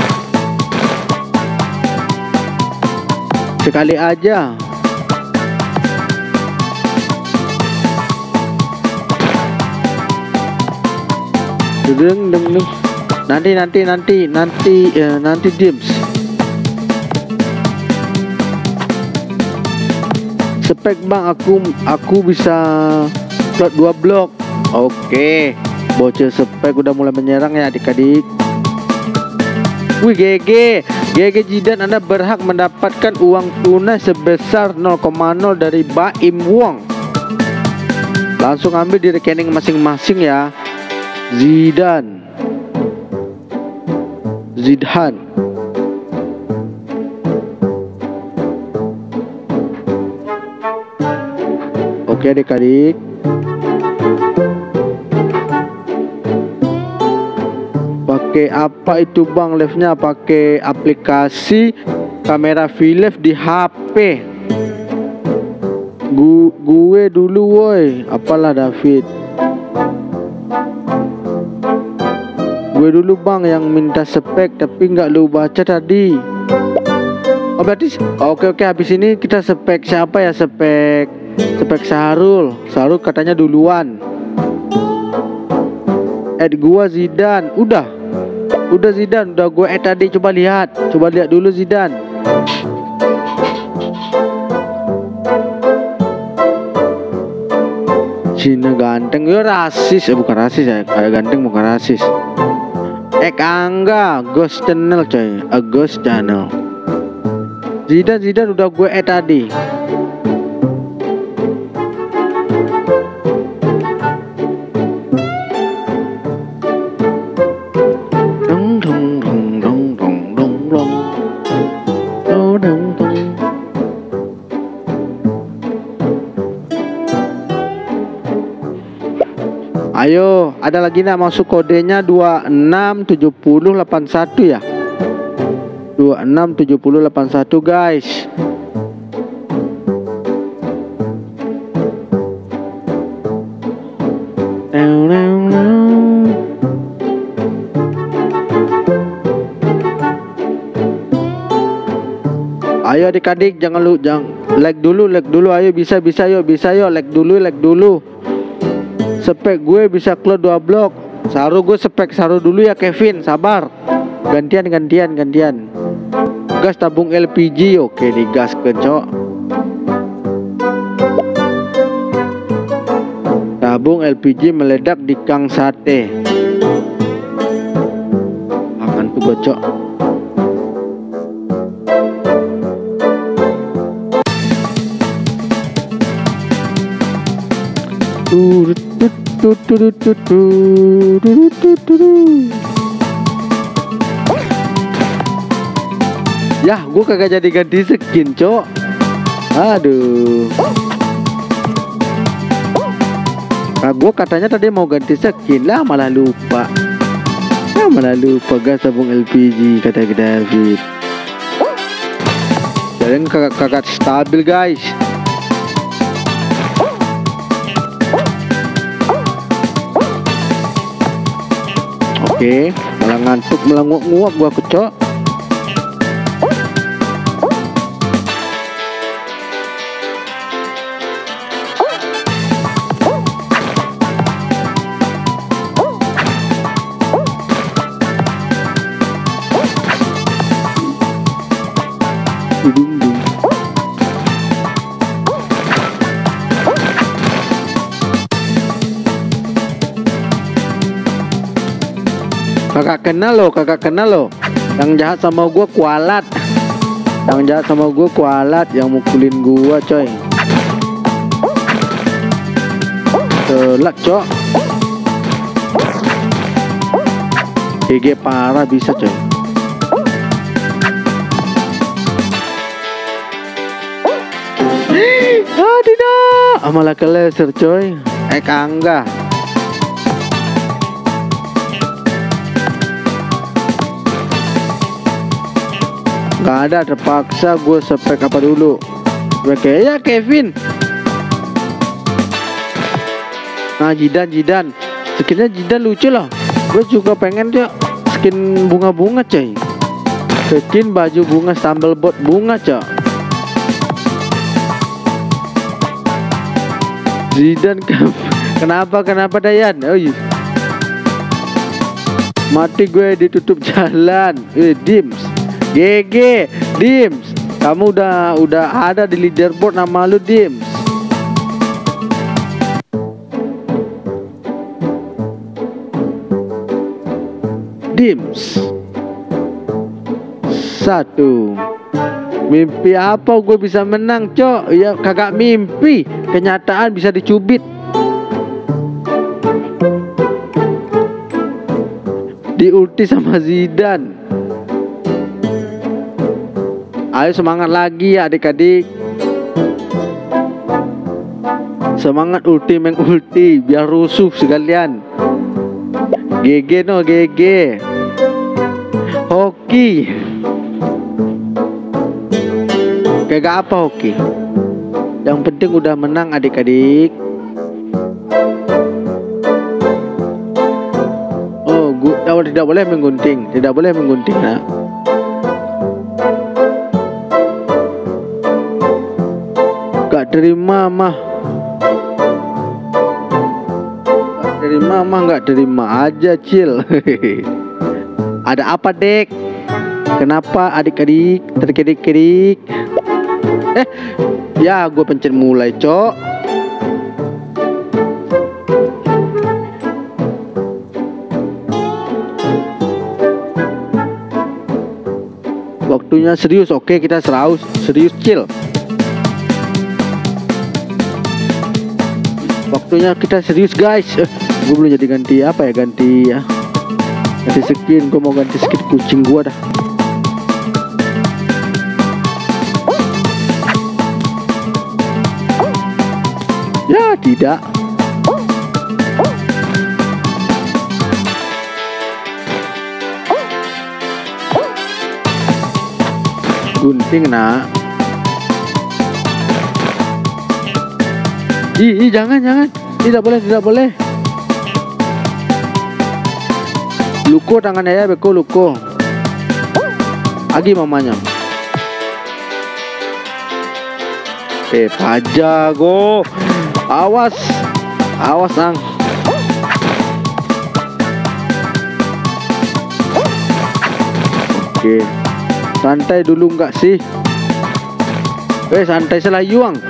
Sekali aja. Deng deng deng. Nanti nanti nanti nanti uh, nanti dims. Spek bang, aku aku bisa plot dua blok. Oke, bocil spek udah mulai menyerang ya adik-adik. Wih G G G G Zidane, Anda berhak mendapatkan uang tunai sebesar nol koma nol dari Baim Wong. Langsung ambil di rekening masing-masing ya. Zidane Zidane Oke adik-adik, pakai apa itu bang live-nya? Pakai aplikasi kamera V-Live di H P. Gu gue dulu woi, apalah David. Gue dulu bang yang minta spek tapi nggak lu baca tadi. Oh berarti oke oke habis ini kita spek siapa ya? Spek spek Sahrul. Sahrul katanya duluan. Add gua Zidane. Udah. Udah Zidane, udah gue add tadi, coba lihat. Coba lihat dulu Zidane. Cina ganteng, ya rasis, eh bukan rasis ya, kayak ganteng bukan rasis. Ek Angga, Ghost Channel coy, a Ghost Channel. Zidane, Zidane udah gue add tadi. Dong dong dong dong dong dong dong dong dong dong. Ayo, ada lagi nak masuk kodenya dua enam tujuh nol delapan satu ya. dua enam tujuh nol delapan satu guys. Ayo adik-adik, jangan lu jangan like dulu, like dulu. Ayo bisa bisa yuk, bisa yuk, like dulu, like dulu. Spek gue bisa close dua blok. Saru gue spek Saru dulu ya Kevin, sabar. Gantian gantian gantian. Gas tabung L P G, oke digas kencok. Tabung L P G meledak di kang sate. gua, Cok. Turut tut tut tut tut tut tut tut. Yah, gua kagak jadi ganti skin, Cok. Aduh. Nah, gua katanya tadi mau ganti skin lah, malah lupa. Ya, malah lupa gas sabung L P G kata David. Jadi kagak kagak stabil, guys. Oke, malah ngantuk, melenguk-nguap gua, Cok. Kakak kenal lo, kakak kenal lo. Yang jahat sama gua kualat. Yang jahat sama gua kualat, yang mukulin gua, coy. Telak, Cok. G G parah bisa, coy. Ah, tidak. Ah, malah keleser, coy. Eh, kangga. Gak ada, terpaksa gue spek apa dulu. Oke ya Kevin. Nah, Jidan Jidan skinnya Jidan lucu loh. Gue juga pengen tuh skin bunga-bunga, coy. Skin baju bunga, stumblebot bunga, cok. Jidan. Kenapa kenapa Dayan? Oh iya. Mati gue ditutup jalan. Eh, Dims. G G Dims, kamu udah udah ada di leaderboard, nama lu Dims. Dims satu. Mimpi apa gue bisa menang, Cok? Ya kagak mimpi, kenyataan bisa dicubit. Di ulti sama Zidane. Ayo semangat lagi ya adik-adik. Semangat ulti meng ulti biar rusuh sekalian. G G no G G. Hoki. Kayak apa hoki? Yang penting udah menang adik-adik. Oh, gua oh, tidak boleh menggunting, tidak boleh menggunting, nak. Gak terima mah, gak terima mah, gak terima aja, Cil. Ada apa, Dek? Kenapa adik-adik terkedik-kedik? Eh, ya gue pencet mulai, Cok. Waktunya serius, oke kita seraus, serius, Cil. Waktunya kita serius, guys. Eh, gue belum jadi ganti apa ya, ganti ya, ganti skin. Gue mau ganti skin kucing gue dah. Ya tidak. Gunting, nak. Ih, ih, jangan, jangan. Tidak boleh, tidak boleh. Luko tangannya ya, beko luko. Agi mamanya. Eh, Pajago. Awas. Awas, Ang. Oke. Santai dulu enggak sih? Eh, santai selayu, Ang.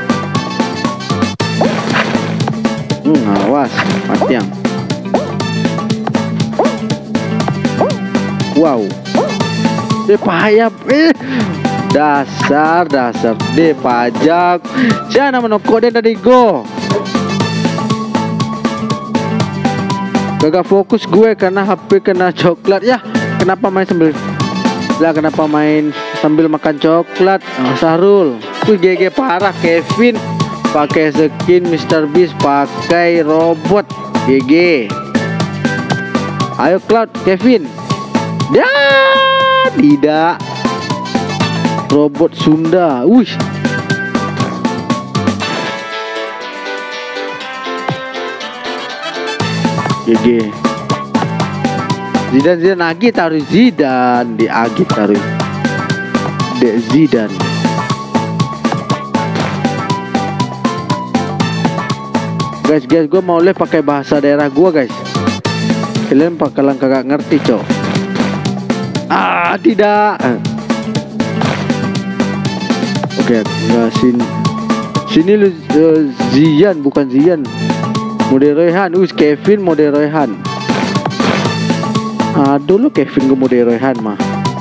Hmm, awas, mati, Yang. Wow. De payap eh. Dasar dasar de pajak. Siapa menokok de tadi go. Gak fokus gue karena H P kena coklat ya. Kenapa main sambil lah kenapa main sambil makan coklat? Oh, Sahrul, tuh G G parah. Kevin pakai skin Mister Beast, pakai robot. G G. Ayo Cloud, Kevin. Ya, tidak. Robot Sunda. Wih. G G. Zidan Zidan Agi taruh Zidan di Agi taruh Dek Zidan. Guys guys gue mau live pakai bahasa daerah gue guys. Kalian bakalan kagak ngerti cok. Ah tidak. Oke nggak sini sini lu uh, Zian bukan Zian. Mode Royhan, us Kevin mode Royhan. Aduh lu Kevin gue mode Royhan mah.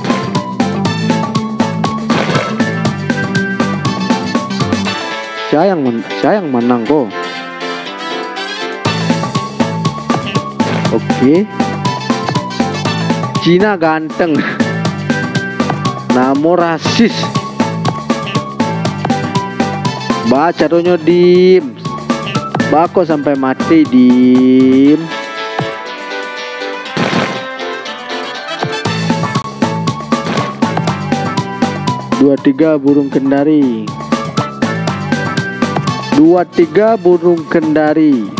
Saya yang men saya yang menang kok. Oke. Cina ganteng. Namo rasis. Baca donyo dim. Bako sampai mati dim. Dua tiga burung kendari. Dua tiga burung kendari.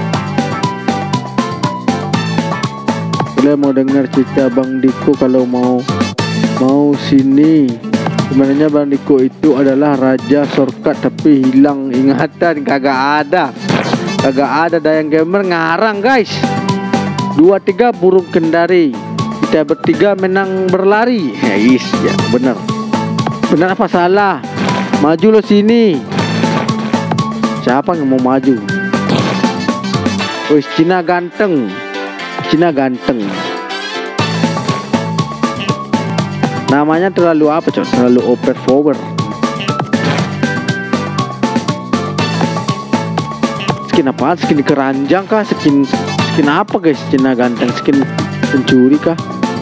Kalian mau dengar cerita Bang Diko kalau mau mau sini. Sebenarnya Bang Diko itu adalah raja shortcut tapi hilang ingatan, kagak ada. Kagak ada Dayang Gamer ngarang guys. Dua tiga burung kendari. Kita bertiga menang berlari. Ya is ya bener. Bener apa salah? Maju lo sini. Siapa yang mau maju? Wih Cina ganteng. Cina ganteng. Namanya terlalu apa cok? Terlalu overpower. Skin apaan? Skin keranjang kah? Skin skin apa guys? Cina ganteng. Skin pencuri kah?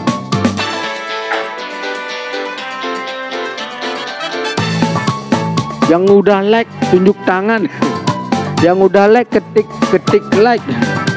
Yang udah like tunjuk tangan. Yang udah like ketik ketik like.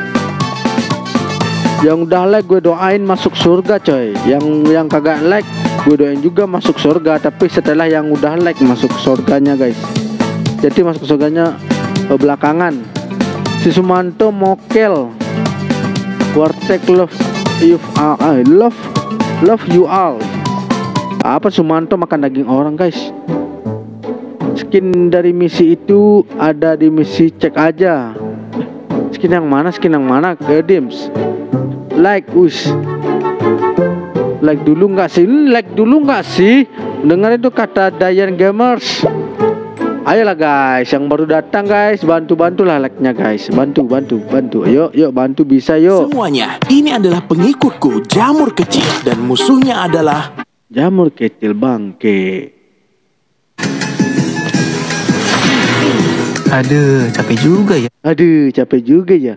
Yang udah like gue doain masuk surga coy. Yang yang kagak like gue doain juga masuk surga. Tapi setelah yang udah like masuk surganya guys. Jadi masuk surganya eh, belakangan. Si Sumanto mokel. Wartek love you all. I love love you all. Apa Sumanto makan daging orang guys? Skin dari misi itu ada di misi, cek aja. Skin yang mana? Skin yang mana? Ke Dims. Like us. Like dulu nggak sih? Like dulu nggak sih? Dengar itu kata Dayan Gamers. Ayolah guys, yang baru datang guys, bantu-bantulah like-nya guys. Bantu, bantu, bantu. Yuk, yuk bantu bisa yuk. Semuanya, ini adalah pengikutku Jamur Kecil dan musuhnya adalah Jamur Kecil bangke. Aduh, capek juga ya. Aduh, capek juga ya.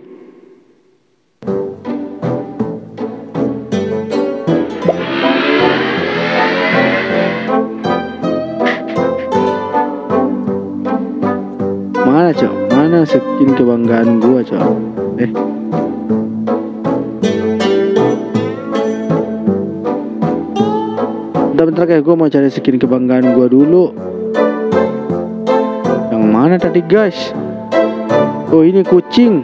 Mana cok? Mana skin kebanggaan gua cok? Eh. Bentar-bentar kayak gua mau cari skin kebanggaan gua dulu. Yang mana tadi guys? Oh ini kucing.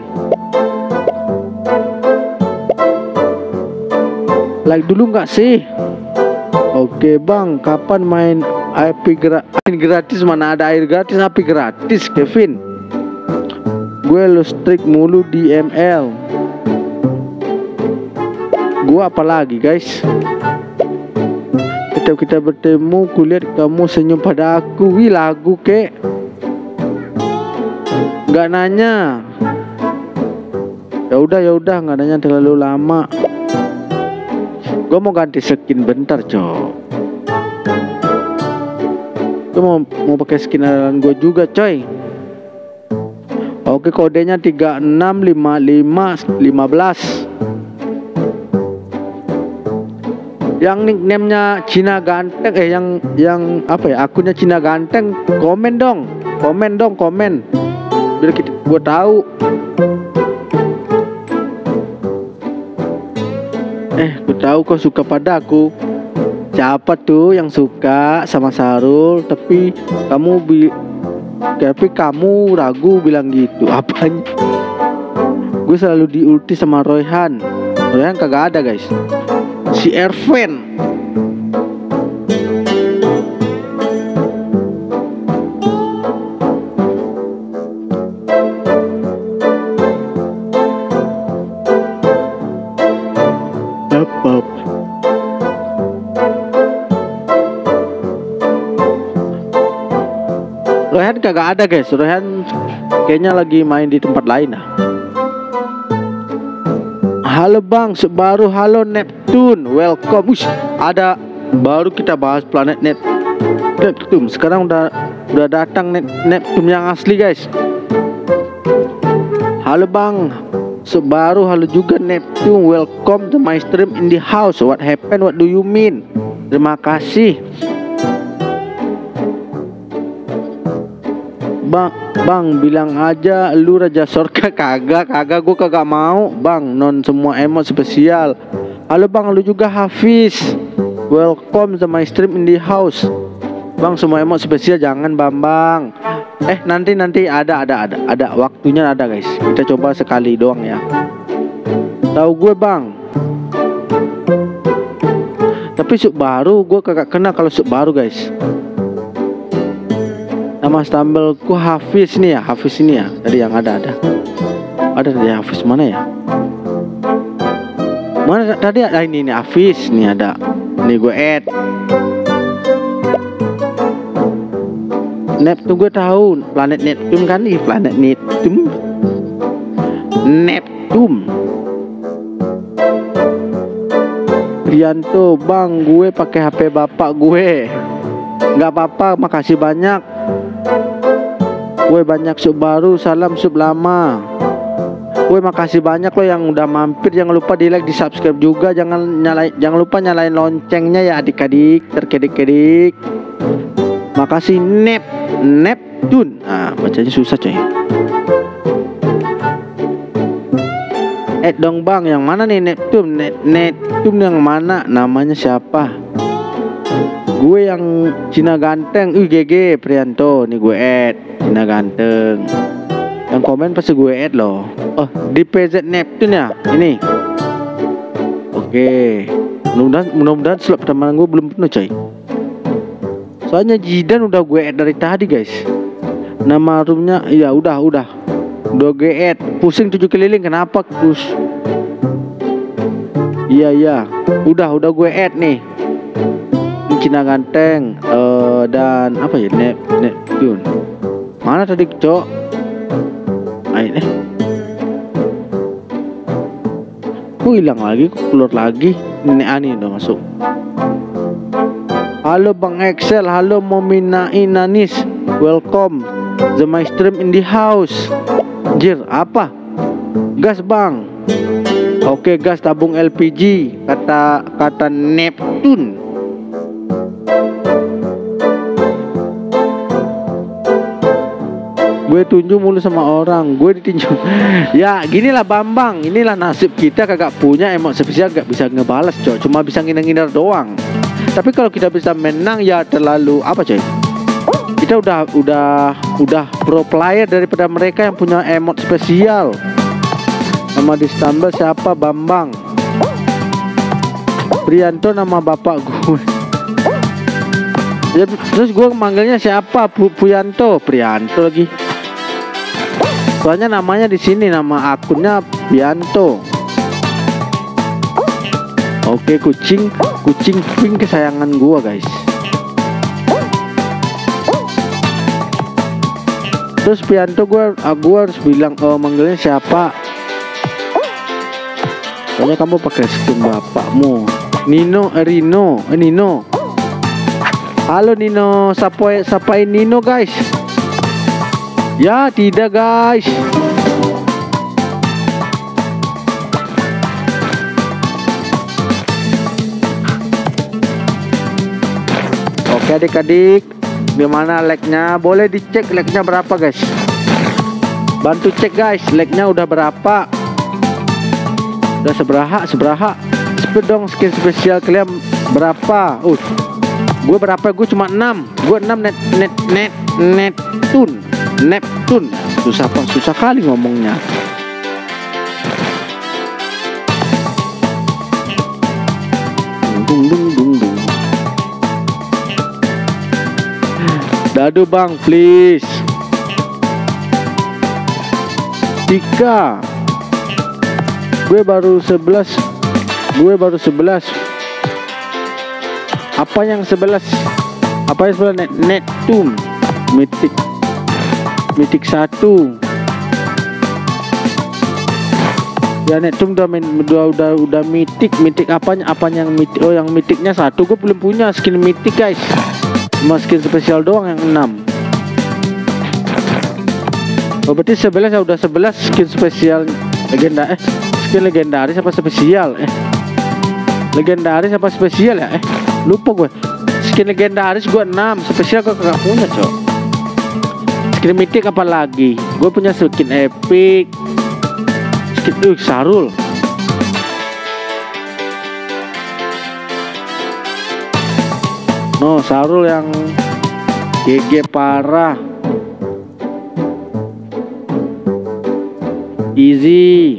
Like dulu nggak sih? Oke bang, kapan main api gra air gratis? Mana ada air gratis, api gratis Kevin. Gue lu strik mulu di M L. Gue apalagi guys? Setiap kita bertemu, kulihat kamu senyum pada aku. Wih lagu kek. Gak nanya. Ya udah ya udah nggak nanya terlalu lama. Gue mau ganti skin bentar cok. Gue mau mau pakai skin andalan gue juga coy. Oke, kodenya tiga enam lima lima lima belas. Yang nicknamenya Cina Ganteng, eh yang yang apa ya, akunnya Cina Ganteng, komen dong, komen dong, komen biar kita gue tahu. Eh, gue tahu kau suka padaku. Siapa tuh yang suka sama Sarul tapi kamu bi tapi kamu ragu bilang gitu? Apanya? Gue selalu diulti sama Royhan. Royhan kagak ada guys. Si Erven. Apa? Royhan kagak ada guys. Royhan kayaknya lagi main di tempat lain lah. Halo bang, baru halo Neptune, welcome. Ush, ada baru kita bahas planet Net Neptune. Sekarang udah udah datang Net Neptune yang asli guys. Halo bang, sebaru halo juga Neptune, welcome to my stream in the house. What happened? What do you mean? Terima kasih. Bang, bang bilang aja lu Raja Sorka. Kagak, kagak, gue kagak mau bang, non semua emot spesial. Halo bang, lu juga Hafiz, welcome to my stream in the house. Bang, semua emot spesial jangan Bambang. Eh nanti nanti ada ada ada ada waktunya ada guys. Kita coba sekali doang ya. Tahu gue bang. Tapi sub baru gue kagak kena kalau sub baru guys. Nama stumble-ku Hafiz nih ya, Hafiz ini ya. Tadi yang ada ada. Ada tadi Hafiz mana ya? Mana tadi ada ini nih Hafiz nih ada. Ini gue add. Neptune gue tahu, planet Neptune kan nih, planet Neptune. Neptune. Rianto, bang, gue pakai H P bapak gue. Nggak apa-apa, makasih banyak. Gue banyak sub baru, salam sub lama. Gue makasih banyak lo yang udah mampir. Jangan lupa di like, di subscribe juga. Jangan nyalain, jangan lupa nyalain loncengnya ya adik-adik, terkedik-kedik. Makasih Nep Neptune. Nah, bacanya susah coy. Eh dong bang, yang mana nih Neptune? Net Neptune yang mana? Namanya siapa? Gue yang Cina Ganteng. Wih G G Prianto. Nih gue add Cina Ganteng. Yang komen pasti gue add loh. Oh di P Z Neptune ya. Ini. Oke. Mudah-mudahan mudah-mudahan slot pertama gue belum penuh coy. Soalnya Jidan udah gue add dari tadi guys. Nama roomnya ya udah udah udah gue add. Pusing tujuh keliling kenapa Kus? Iya iya. Udah udah gue add nih. Cina Ganteng uh, dan apa ya Nep Neptune. Mana tadi cok? Ayo eh. Kok hilang lagi? Kok keluar lagi? Nenek Ani udah masuk. Halo Bang Excel, halo Momina Inanis, welcome the my stream in the house. Jir apa? Gas bang. Oke gas tabung L P G kata kata Neptune. Gue tunjuk mulu sama orang, gue ditinju. Ya ginilah Bambang, inilah nasib kita kagak punya emot spesial, gak bisa ngebalas coy, cuma bisa nginer-nginer doang. Tapi kalau kita bisa menang ya terlalu apa coy? Kita udah udah udah pro player daripada mereka yang punya emot spesial. Nama di stumble siapa? Bambang Prianto nama bapak gue. Ya, terus gue manggilnya siapa? Pu Puyanto, Prianto lagi. Soalnya namanya di sini nama akunnya Bianto. Oke kucing kucing pink kesayangan gua guys. Terus Bianto gua gua harus bilang oh manggilnya siapa? Soalnya kamu pakai skin bapakmu. Nino eh, Rino eh, Nino. Halo Nino, sapai sapain Nino guys. Ya tidak guys. Oke adik-adik, gimana lagnya? Boleh dicek lagnya berapa guys? Bantu cek guys, lagnya udah berapa? Udah seberaha, seberaha. Cepet dong skin spesial kalian berapa? Uh, gue berapa? Gue cuma enam. Gue enam net net net Neptune, Neptune. Susah apa? Susah kali ngomongnya. Dung dung dung dung. Dadu bang, please. Tiga. Gue baru sebelas. Gue baru sebelas. Apa yang sebelas? Apa yang sebelas? Net Neptune. Mythic. Mythic satu. Ya Neptune udah, udah udah udah mythic. Mythic apanya? Apanya yang mythic? Oh yang mythicnya satu. Gue belum punya skin mythic guys. Cuma skin spesial doang yang enam. Oh berarti sebelas ya, udah sebelas skin spesial legenda. Eh skin legendaris apa spesial? Eh legendaris apa spesial ya? Eh lupa gue. Skin legendaris gue enam, spesial gue gak punya cok. Skin mythic apa lagi? Gue punya skin epic. Skin tuh Sarul. No Sarul yang G G parah. Easy.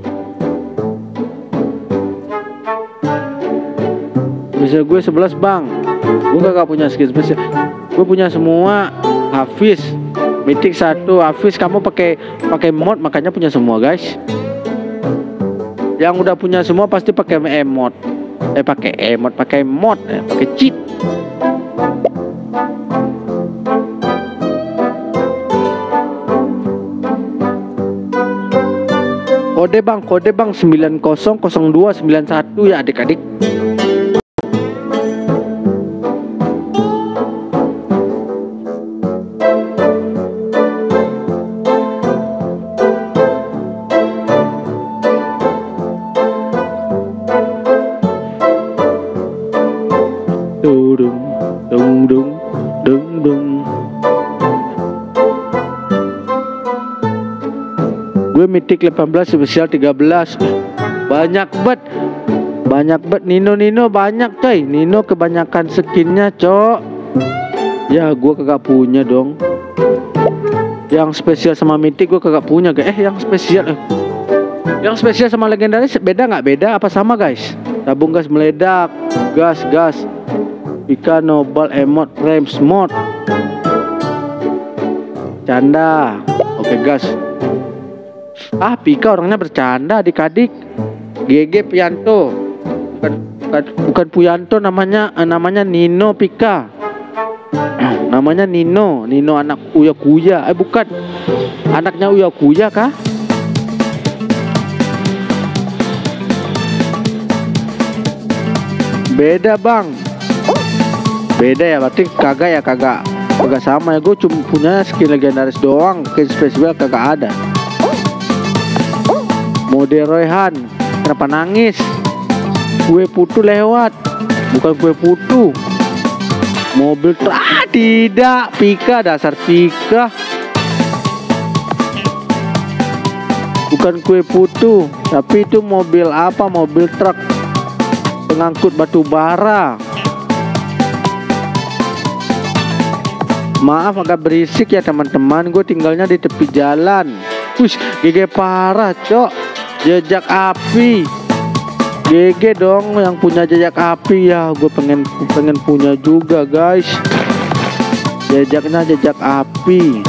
Bisa gue sebelas bang. Gue gak punya skin spesial. Gue punya semua. Hafiz Mythic satu. Hafiz kamu pakai pakai mod makanya punya semua guys. Yang udah punya semua pasti pakai emot. Eh pakai emot, pakai mod, eh, pakai cheat. Kode bang, kode bang sembilan nol nol dua sembilan satu ya adik-adik. Dung dung dung dung dung. Gue mythic delapan belas, spesial tiga belas. Banyak bet. Banyak bet Nino Nino banyak coy. Nino kebanyakan skinnya, cok. Ya gue kagak punya dong. Yang spesial sama mythic gue kagak punya, guys. Eh yang spesial eh. Yang spesial sama legendaris beda nggak? Beda apa sama, guys? Tabung gas meledak. Gas gas. Pika Nobel emot frames mod. Canda. Oke gas. Ah Pika orangnya bercanda adik-adik. G G Pianto. Bukan, bukan, bukan Puyanto namanya. eh, Namanya Nino Pika. Namanya Nino. Nino anak Uya Kuya. Eh bukan. Anaknya Uya Kuya kah? Beda bang. Beda ya berarti kagak ya kagak. Kagak sama ya. Gue cuma punya skin legendaris doang. Skin spesial kagak ada. Mode Royhan, kenapa nangis? Kue putu lewat. Bukan kue putu. Mobil ah, tidak. Pika, dasar Pika. Bukan kue putu. Tapi itu mobil apa? Mobil truk pengangkut batu bara. Maaf agak berisik ya teman-teman. Gue tinggalnya di tepi jalan. Push, G G parah cok. Jejak api. G G dong yang punya jejak api ya. Gue pengen pengen punya juga guys. Jejaknya jejak api.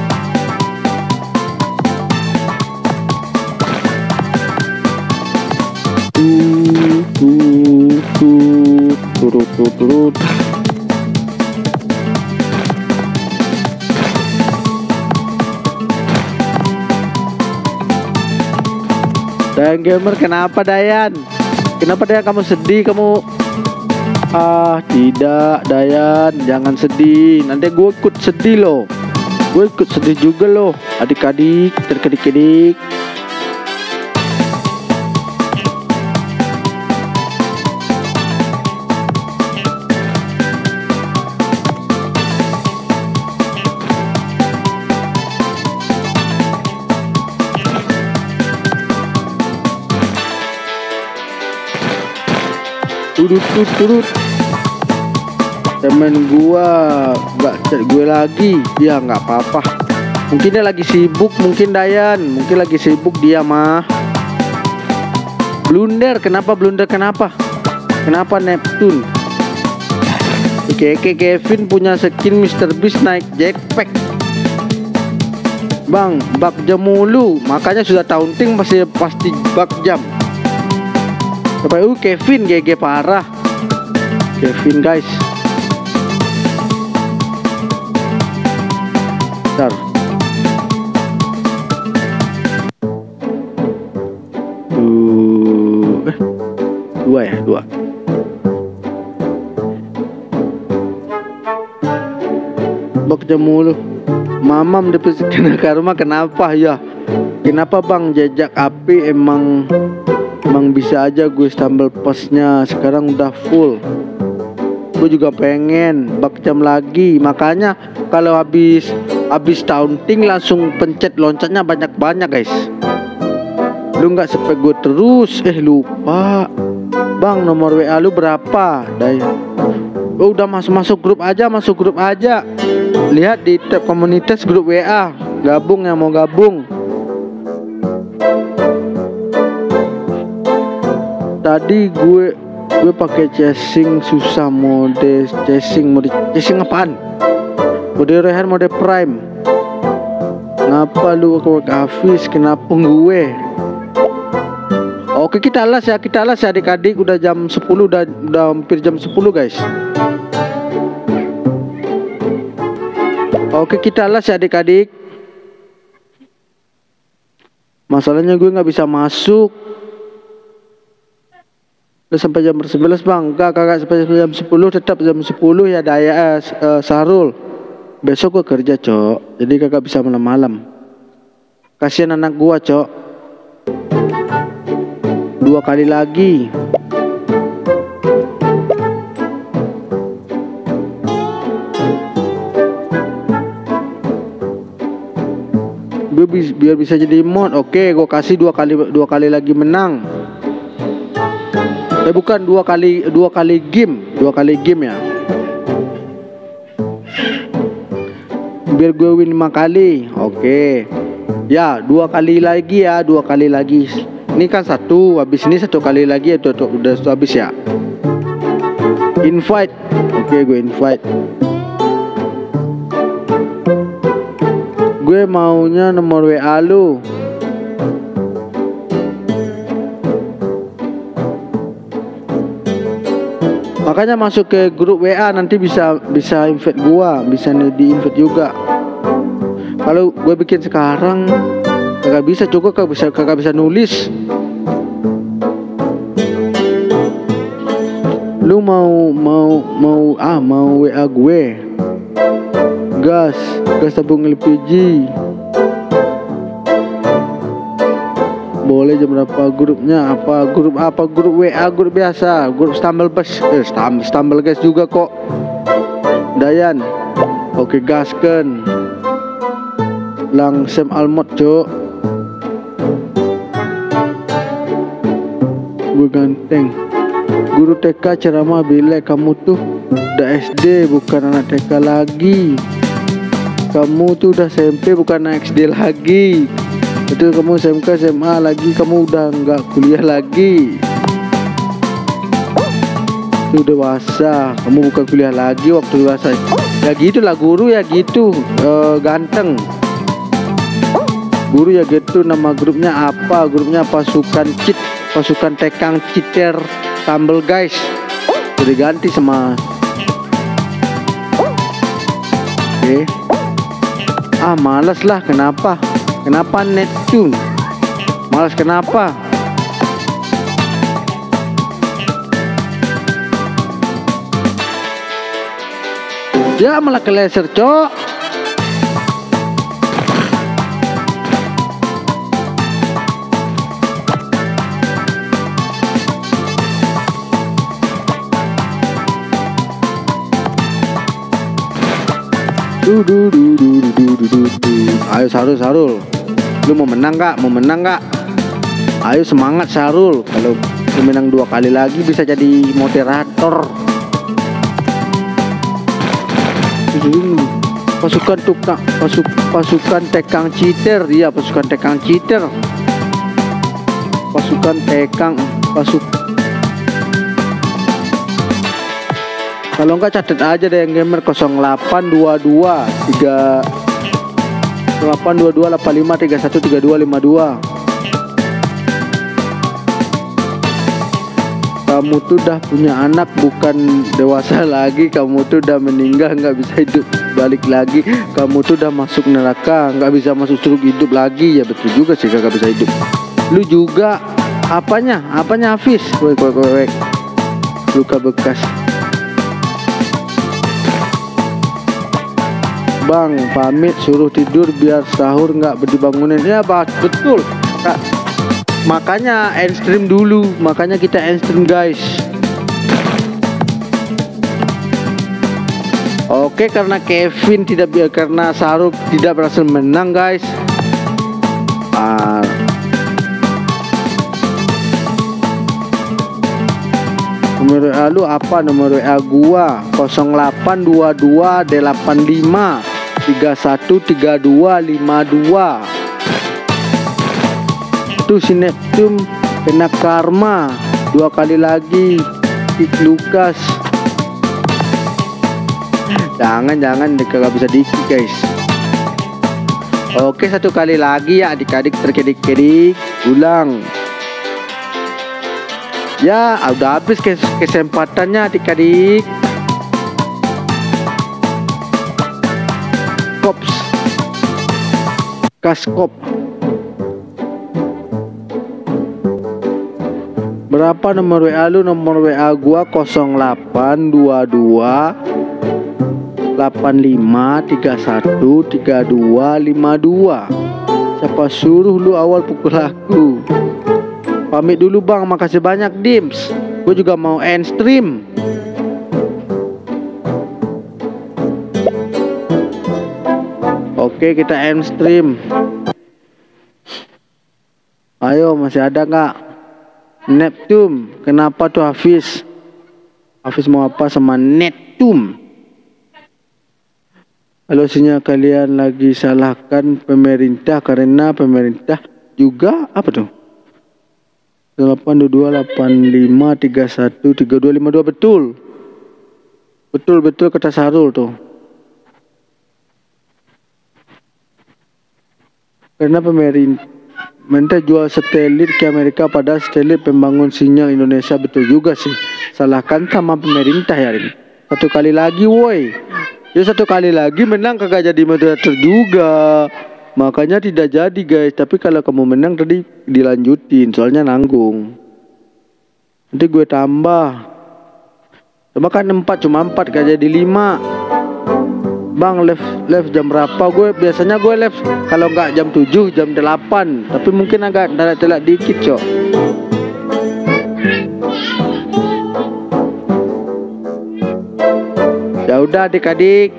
Tuh tuh tuh turut turut turut. Dayan Gamer, kenapa Dayan? Kenapa Dayan kamu sedih? Kamu Ah, tidak, Dayan, jangan sedih. Nanti gue ikut sedih loh. Gue ikut sedih juga loh, adik-adik, terkedik-kedik. Turut turut turut. Temen gua gak chat gue lagi. Ya nggak apa-apa. Mungkin dia lagi sibuk, mungkin Dayan, mungkin lagi sibuk dia mah. Blunder, kenapa blunder kenapa? Kenapa Neptune? Oke, oke, Kevin punya skin mister Beast naik jetpack. Bang, bug jam mulu, makanya sudah taunting masih pasti bug jam. Sampai uh Kevin G G parah. Kevin guys. Bentar. Uh, eh, dua ya, dua. Bak jam mulu. Mamam dapat kena karma kenapa ya? Kenapa bang jejak api emang Emang bisa aja gue stumble postnya. Sekarang udah full. Gue juga pengen bak jam lagi. Makanya kalau habis habis taunting langsung pencet loncatnya banyak-banyak guys. Lu nggak sampai gue terus. Eh lupa. Bang nomor W A lu berapa? Day. Oh, udah masuk-masuk grup aja. Masuk grup aja. Lihat di tab komunitas grup W A. Gabung yang mau gabung. Tadi gue gue pakai chasing susah mode chasing mode chasing apaan? Mode rehan mode prime. Kenapa lu ke Hafiz? Kenapa gue? Oke kita las ya, kita las ya adik-adik. Udah jam sepuluh, udah, udah hampir jam sepuluh guys. Oke kita las ya adik-adik. Masalahnya gue nggak bisa masuk. Udah sampai jam sebelas bang. Enggak kakak sampai jam sepuluh. Tetap jam sepuluh ya Daya uh, Sarul. Besok gue kerja cok. Jadi kakak bisa malam-malam. Kasihan anak gua cok. Dua kali lagi. Gue bi biar bisa jadi mod. Oke gue kasih dua kali dua kali lagi menang. Eh bukan dua kali dua kali game, dua kali game ya. Biar gue win lima kali. Oke. Ya, dua kali lagi ya, dua kali lagi. Ini kan satu, habis ini satu kali lagi ya, tuh, tuh, udah tuh, habis ya. Invite. Oke, gue invite. Gue maunya nomor W A lu. Makanya masuk ke grup W A nanti bisa bisa invite gua, bisa di invite juga. Kalau gue bikin sekarang kagak bisa juga, kagak bisa kagak bisa nulis. Lu mau mau mau ah mau W A gue. Gas, gas tabung L P G. Boleh jam berapa grupnya? Apa grup apa grup W A, grup biasa, grup stumble bus, eh, stumble, stumble guys juga kok. Dayan. Oke gasken. Lang Sem Almot cok. Gue ganteng. Guru T K ceramah bila kamu tuh udah S D bukan anak T K lagi. Kamu tuh udah S M P bukan anak S D lagi. Itu kamu S M K S M A lagi, kamu udah nggak kuliah lagi. Itu dewasa, kamu bukan kuliah lagi waktu dewasa. Ya gitu lah guru ya gitu, e, ganteng. Guru ya gitu. Nama grupnya apa? Grupnya pasukan cheat, pasukan tekang cheater tumble guys. Jadi ganti sama. Oke. Ah malas lah, kenapa? Kenapa Neptune? Malas kenapa? Ya malah keleser cok. Du, du, du, du, du, du, du, du. Ayo Sarul, Sarul, lu mau menang gak? Mau menang gak? Ayo semangat Sarul. Kalau lu menang dua kali lagi bisa jadi moderator. Pasukan tukang pasuk, pasukan tekang cheater. Iya, pasukan tekang cheater. Pasukan tekang pasuk. Kalau enggak catat aja deh yang gamer nol delapan dua dua tiga delapan dua dua delapan lima tiga satu tiga dua lima dua. Kamu tuh udah punya anak, bukan dewasa lagi. Kamu tuh udah meninggal, nggak bisa hidup balik lagi. Kamu tuh udah masuk neraka, nggak bisa masuk surga hidup lagi. Ya betul juga sih, nggak bisa hidup. Lu juga apanya? Apanya Hafiz? Wek wek wek. Luka bekas. Bang, pamit suruh tidur biar sahur nggak dibangunin. Ya bah, betul Kak. Makanya end stream dulu. Makanya kita end stream guys. Oke, karena Kevin tidak biar karena Sarul tidak berhasil menang guys. ah. Nomor W A lu apa? Nomor W A gua nol delapan dua dua delapan lima tiga satu tiga dua lima dua. Tuh si Neptune kena karma dua kali lagi. Tik Lukas. Jangan jangan gak bisa dikit guys. Oke, satu kali lagi ya adik-adik terkedik-kedik. Ulang. Ya udah habis kes kesempatannya adik-adik. Kops Kaskop. Berapa nomor W A lu? Nomor W A gua nol delapan dua dua delapan lima tiga satu tiga dua lima dua. Siapa suruh lu awal pukul aku? Pamit dulu bang, makasih banyak Dims. Gue juga mau end stream. Oke, kita end stream. Ayo, masih ada nggak? Neptune, kenapa tuh Hafiz? Hafiz mau apa sama Neptune? Kalau sinyal kalian lagi salahkan pemerintah karena pemerintah juga apa tuh? delapan dua dua delapan lima tiga satu tiga dua lima dua. Betul. Betul betul kata Sarul tuh. Karena pemerintah jual satelit ke Amerika, pada satelit pembangun sinyal Indonesia. Betul juga sih. Salahkan sama pemerintah ya ini. Satu kali lagi woi. Ya satu kali lagi menang kagak jadi moderator juga. Makanya tidak jadi guys. Tapi kalau kamu menang tadi dilanjutin, soalnya nanggung. Nanti gue tambah. Coba kan empat, cuma empat gak jadi lima. Bang live live jam berapa? Gue biasanya gue live kalau nggak jam tujuh jam delapan. Tapi mungkin agak telat dikit cok. Ya udah adik-adik.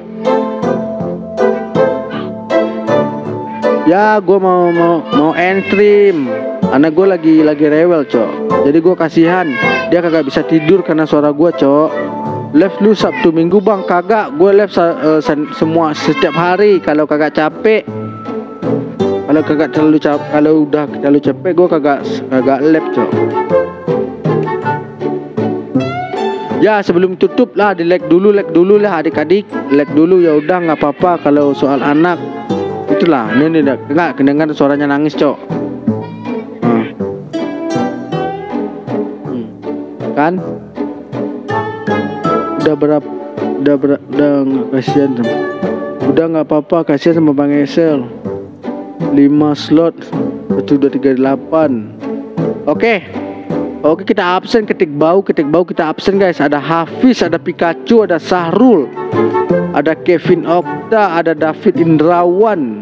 Ya gue mau mau mau end stream. Karena gue lagi lagi rewel cok. Jadi gue kasihan dia kagak bisa tidur karena suara gue cok. Live lu Sabtu Minggu bang? Kagak, gue live uh, semua setiap hari. Kalau kagak capek, kalau kagak terlalu capek, kalau udah terlalu capek gue kagak kagak live cok. Ya sebelum tutup lah di like dulu like dulu lah adik-adik, like dulu ya udah nggak apa-apa. Kalau soal anak itulah ini nih nggak kedengar suaranya nangis cok. Hmm. Hmm. Kan? Udah berapa? Udah ber, udah nggak kasihan sama. Udah nggak apa-apa, kasihan sama Bang Esel. lima slot satu dua tiga delapan. Oke. Oke, kita absen, ketik bau, ketik bau kita absen guys. Ada Hafiz, ada Pikachu, ada Sahrul, ada Kevin Okta, ada David Indrawan,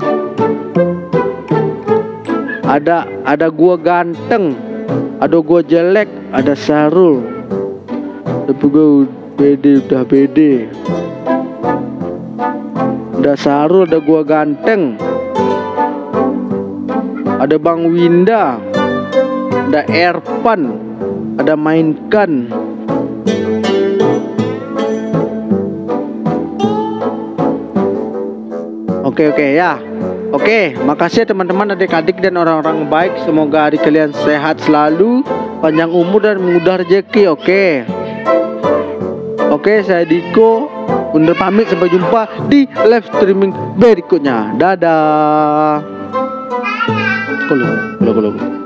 ada ada gua ganteng, ada gua jelek, ada Sahrul, tapi gua pede, udah pede. Ada Sahrul, ada gua ganteng, ada Bang Winda, ada Erpan, ada Mainkan. Oke oke ya. Oke, makasih ya teman-teman, adik-adik dan orang-orang baik. Semoga adik kalian sehat selalu, panjang umur dan mudah rezeki. Oke. Oke, saya Diko undur pamit, sampai jumpa di live streaming berikutnya. Dadah. Kalau kalau kalau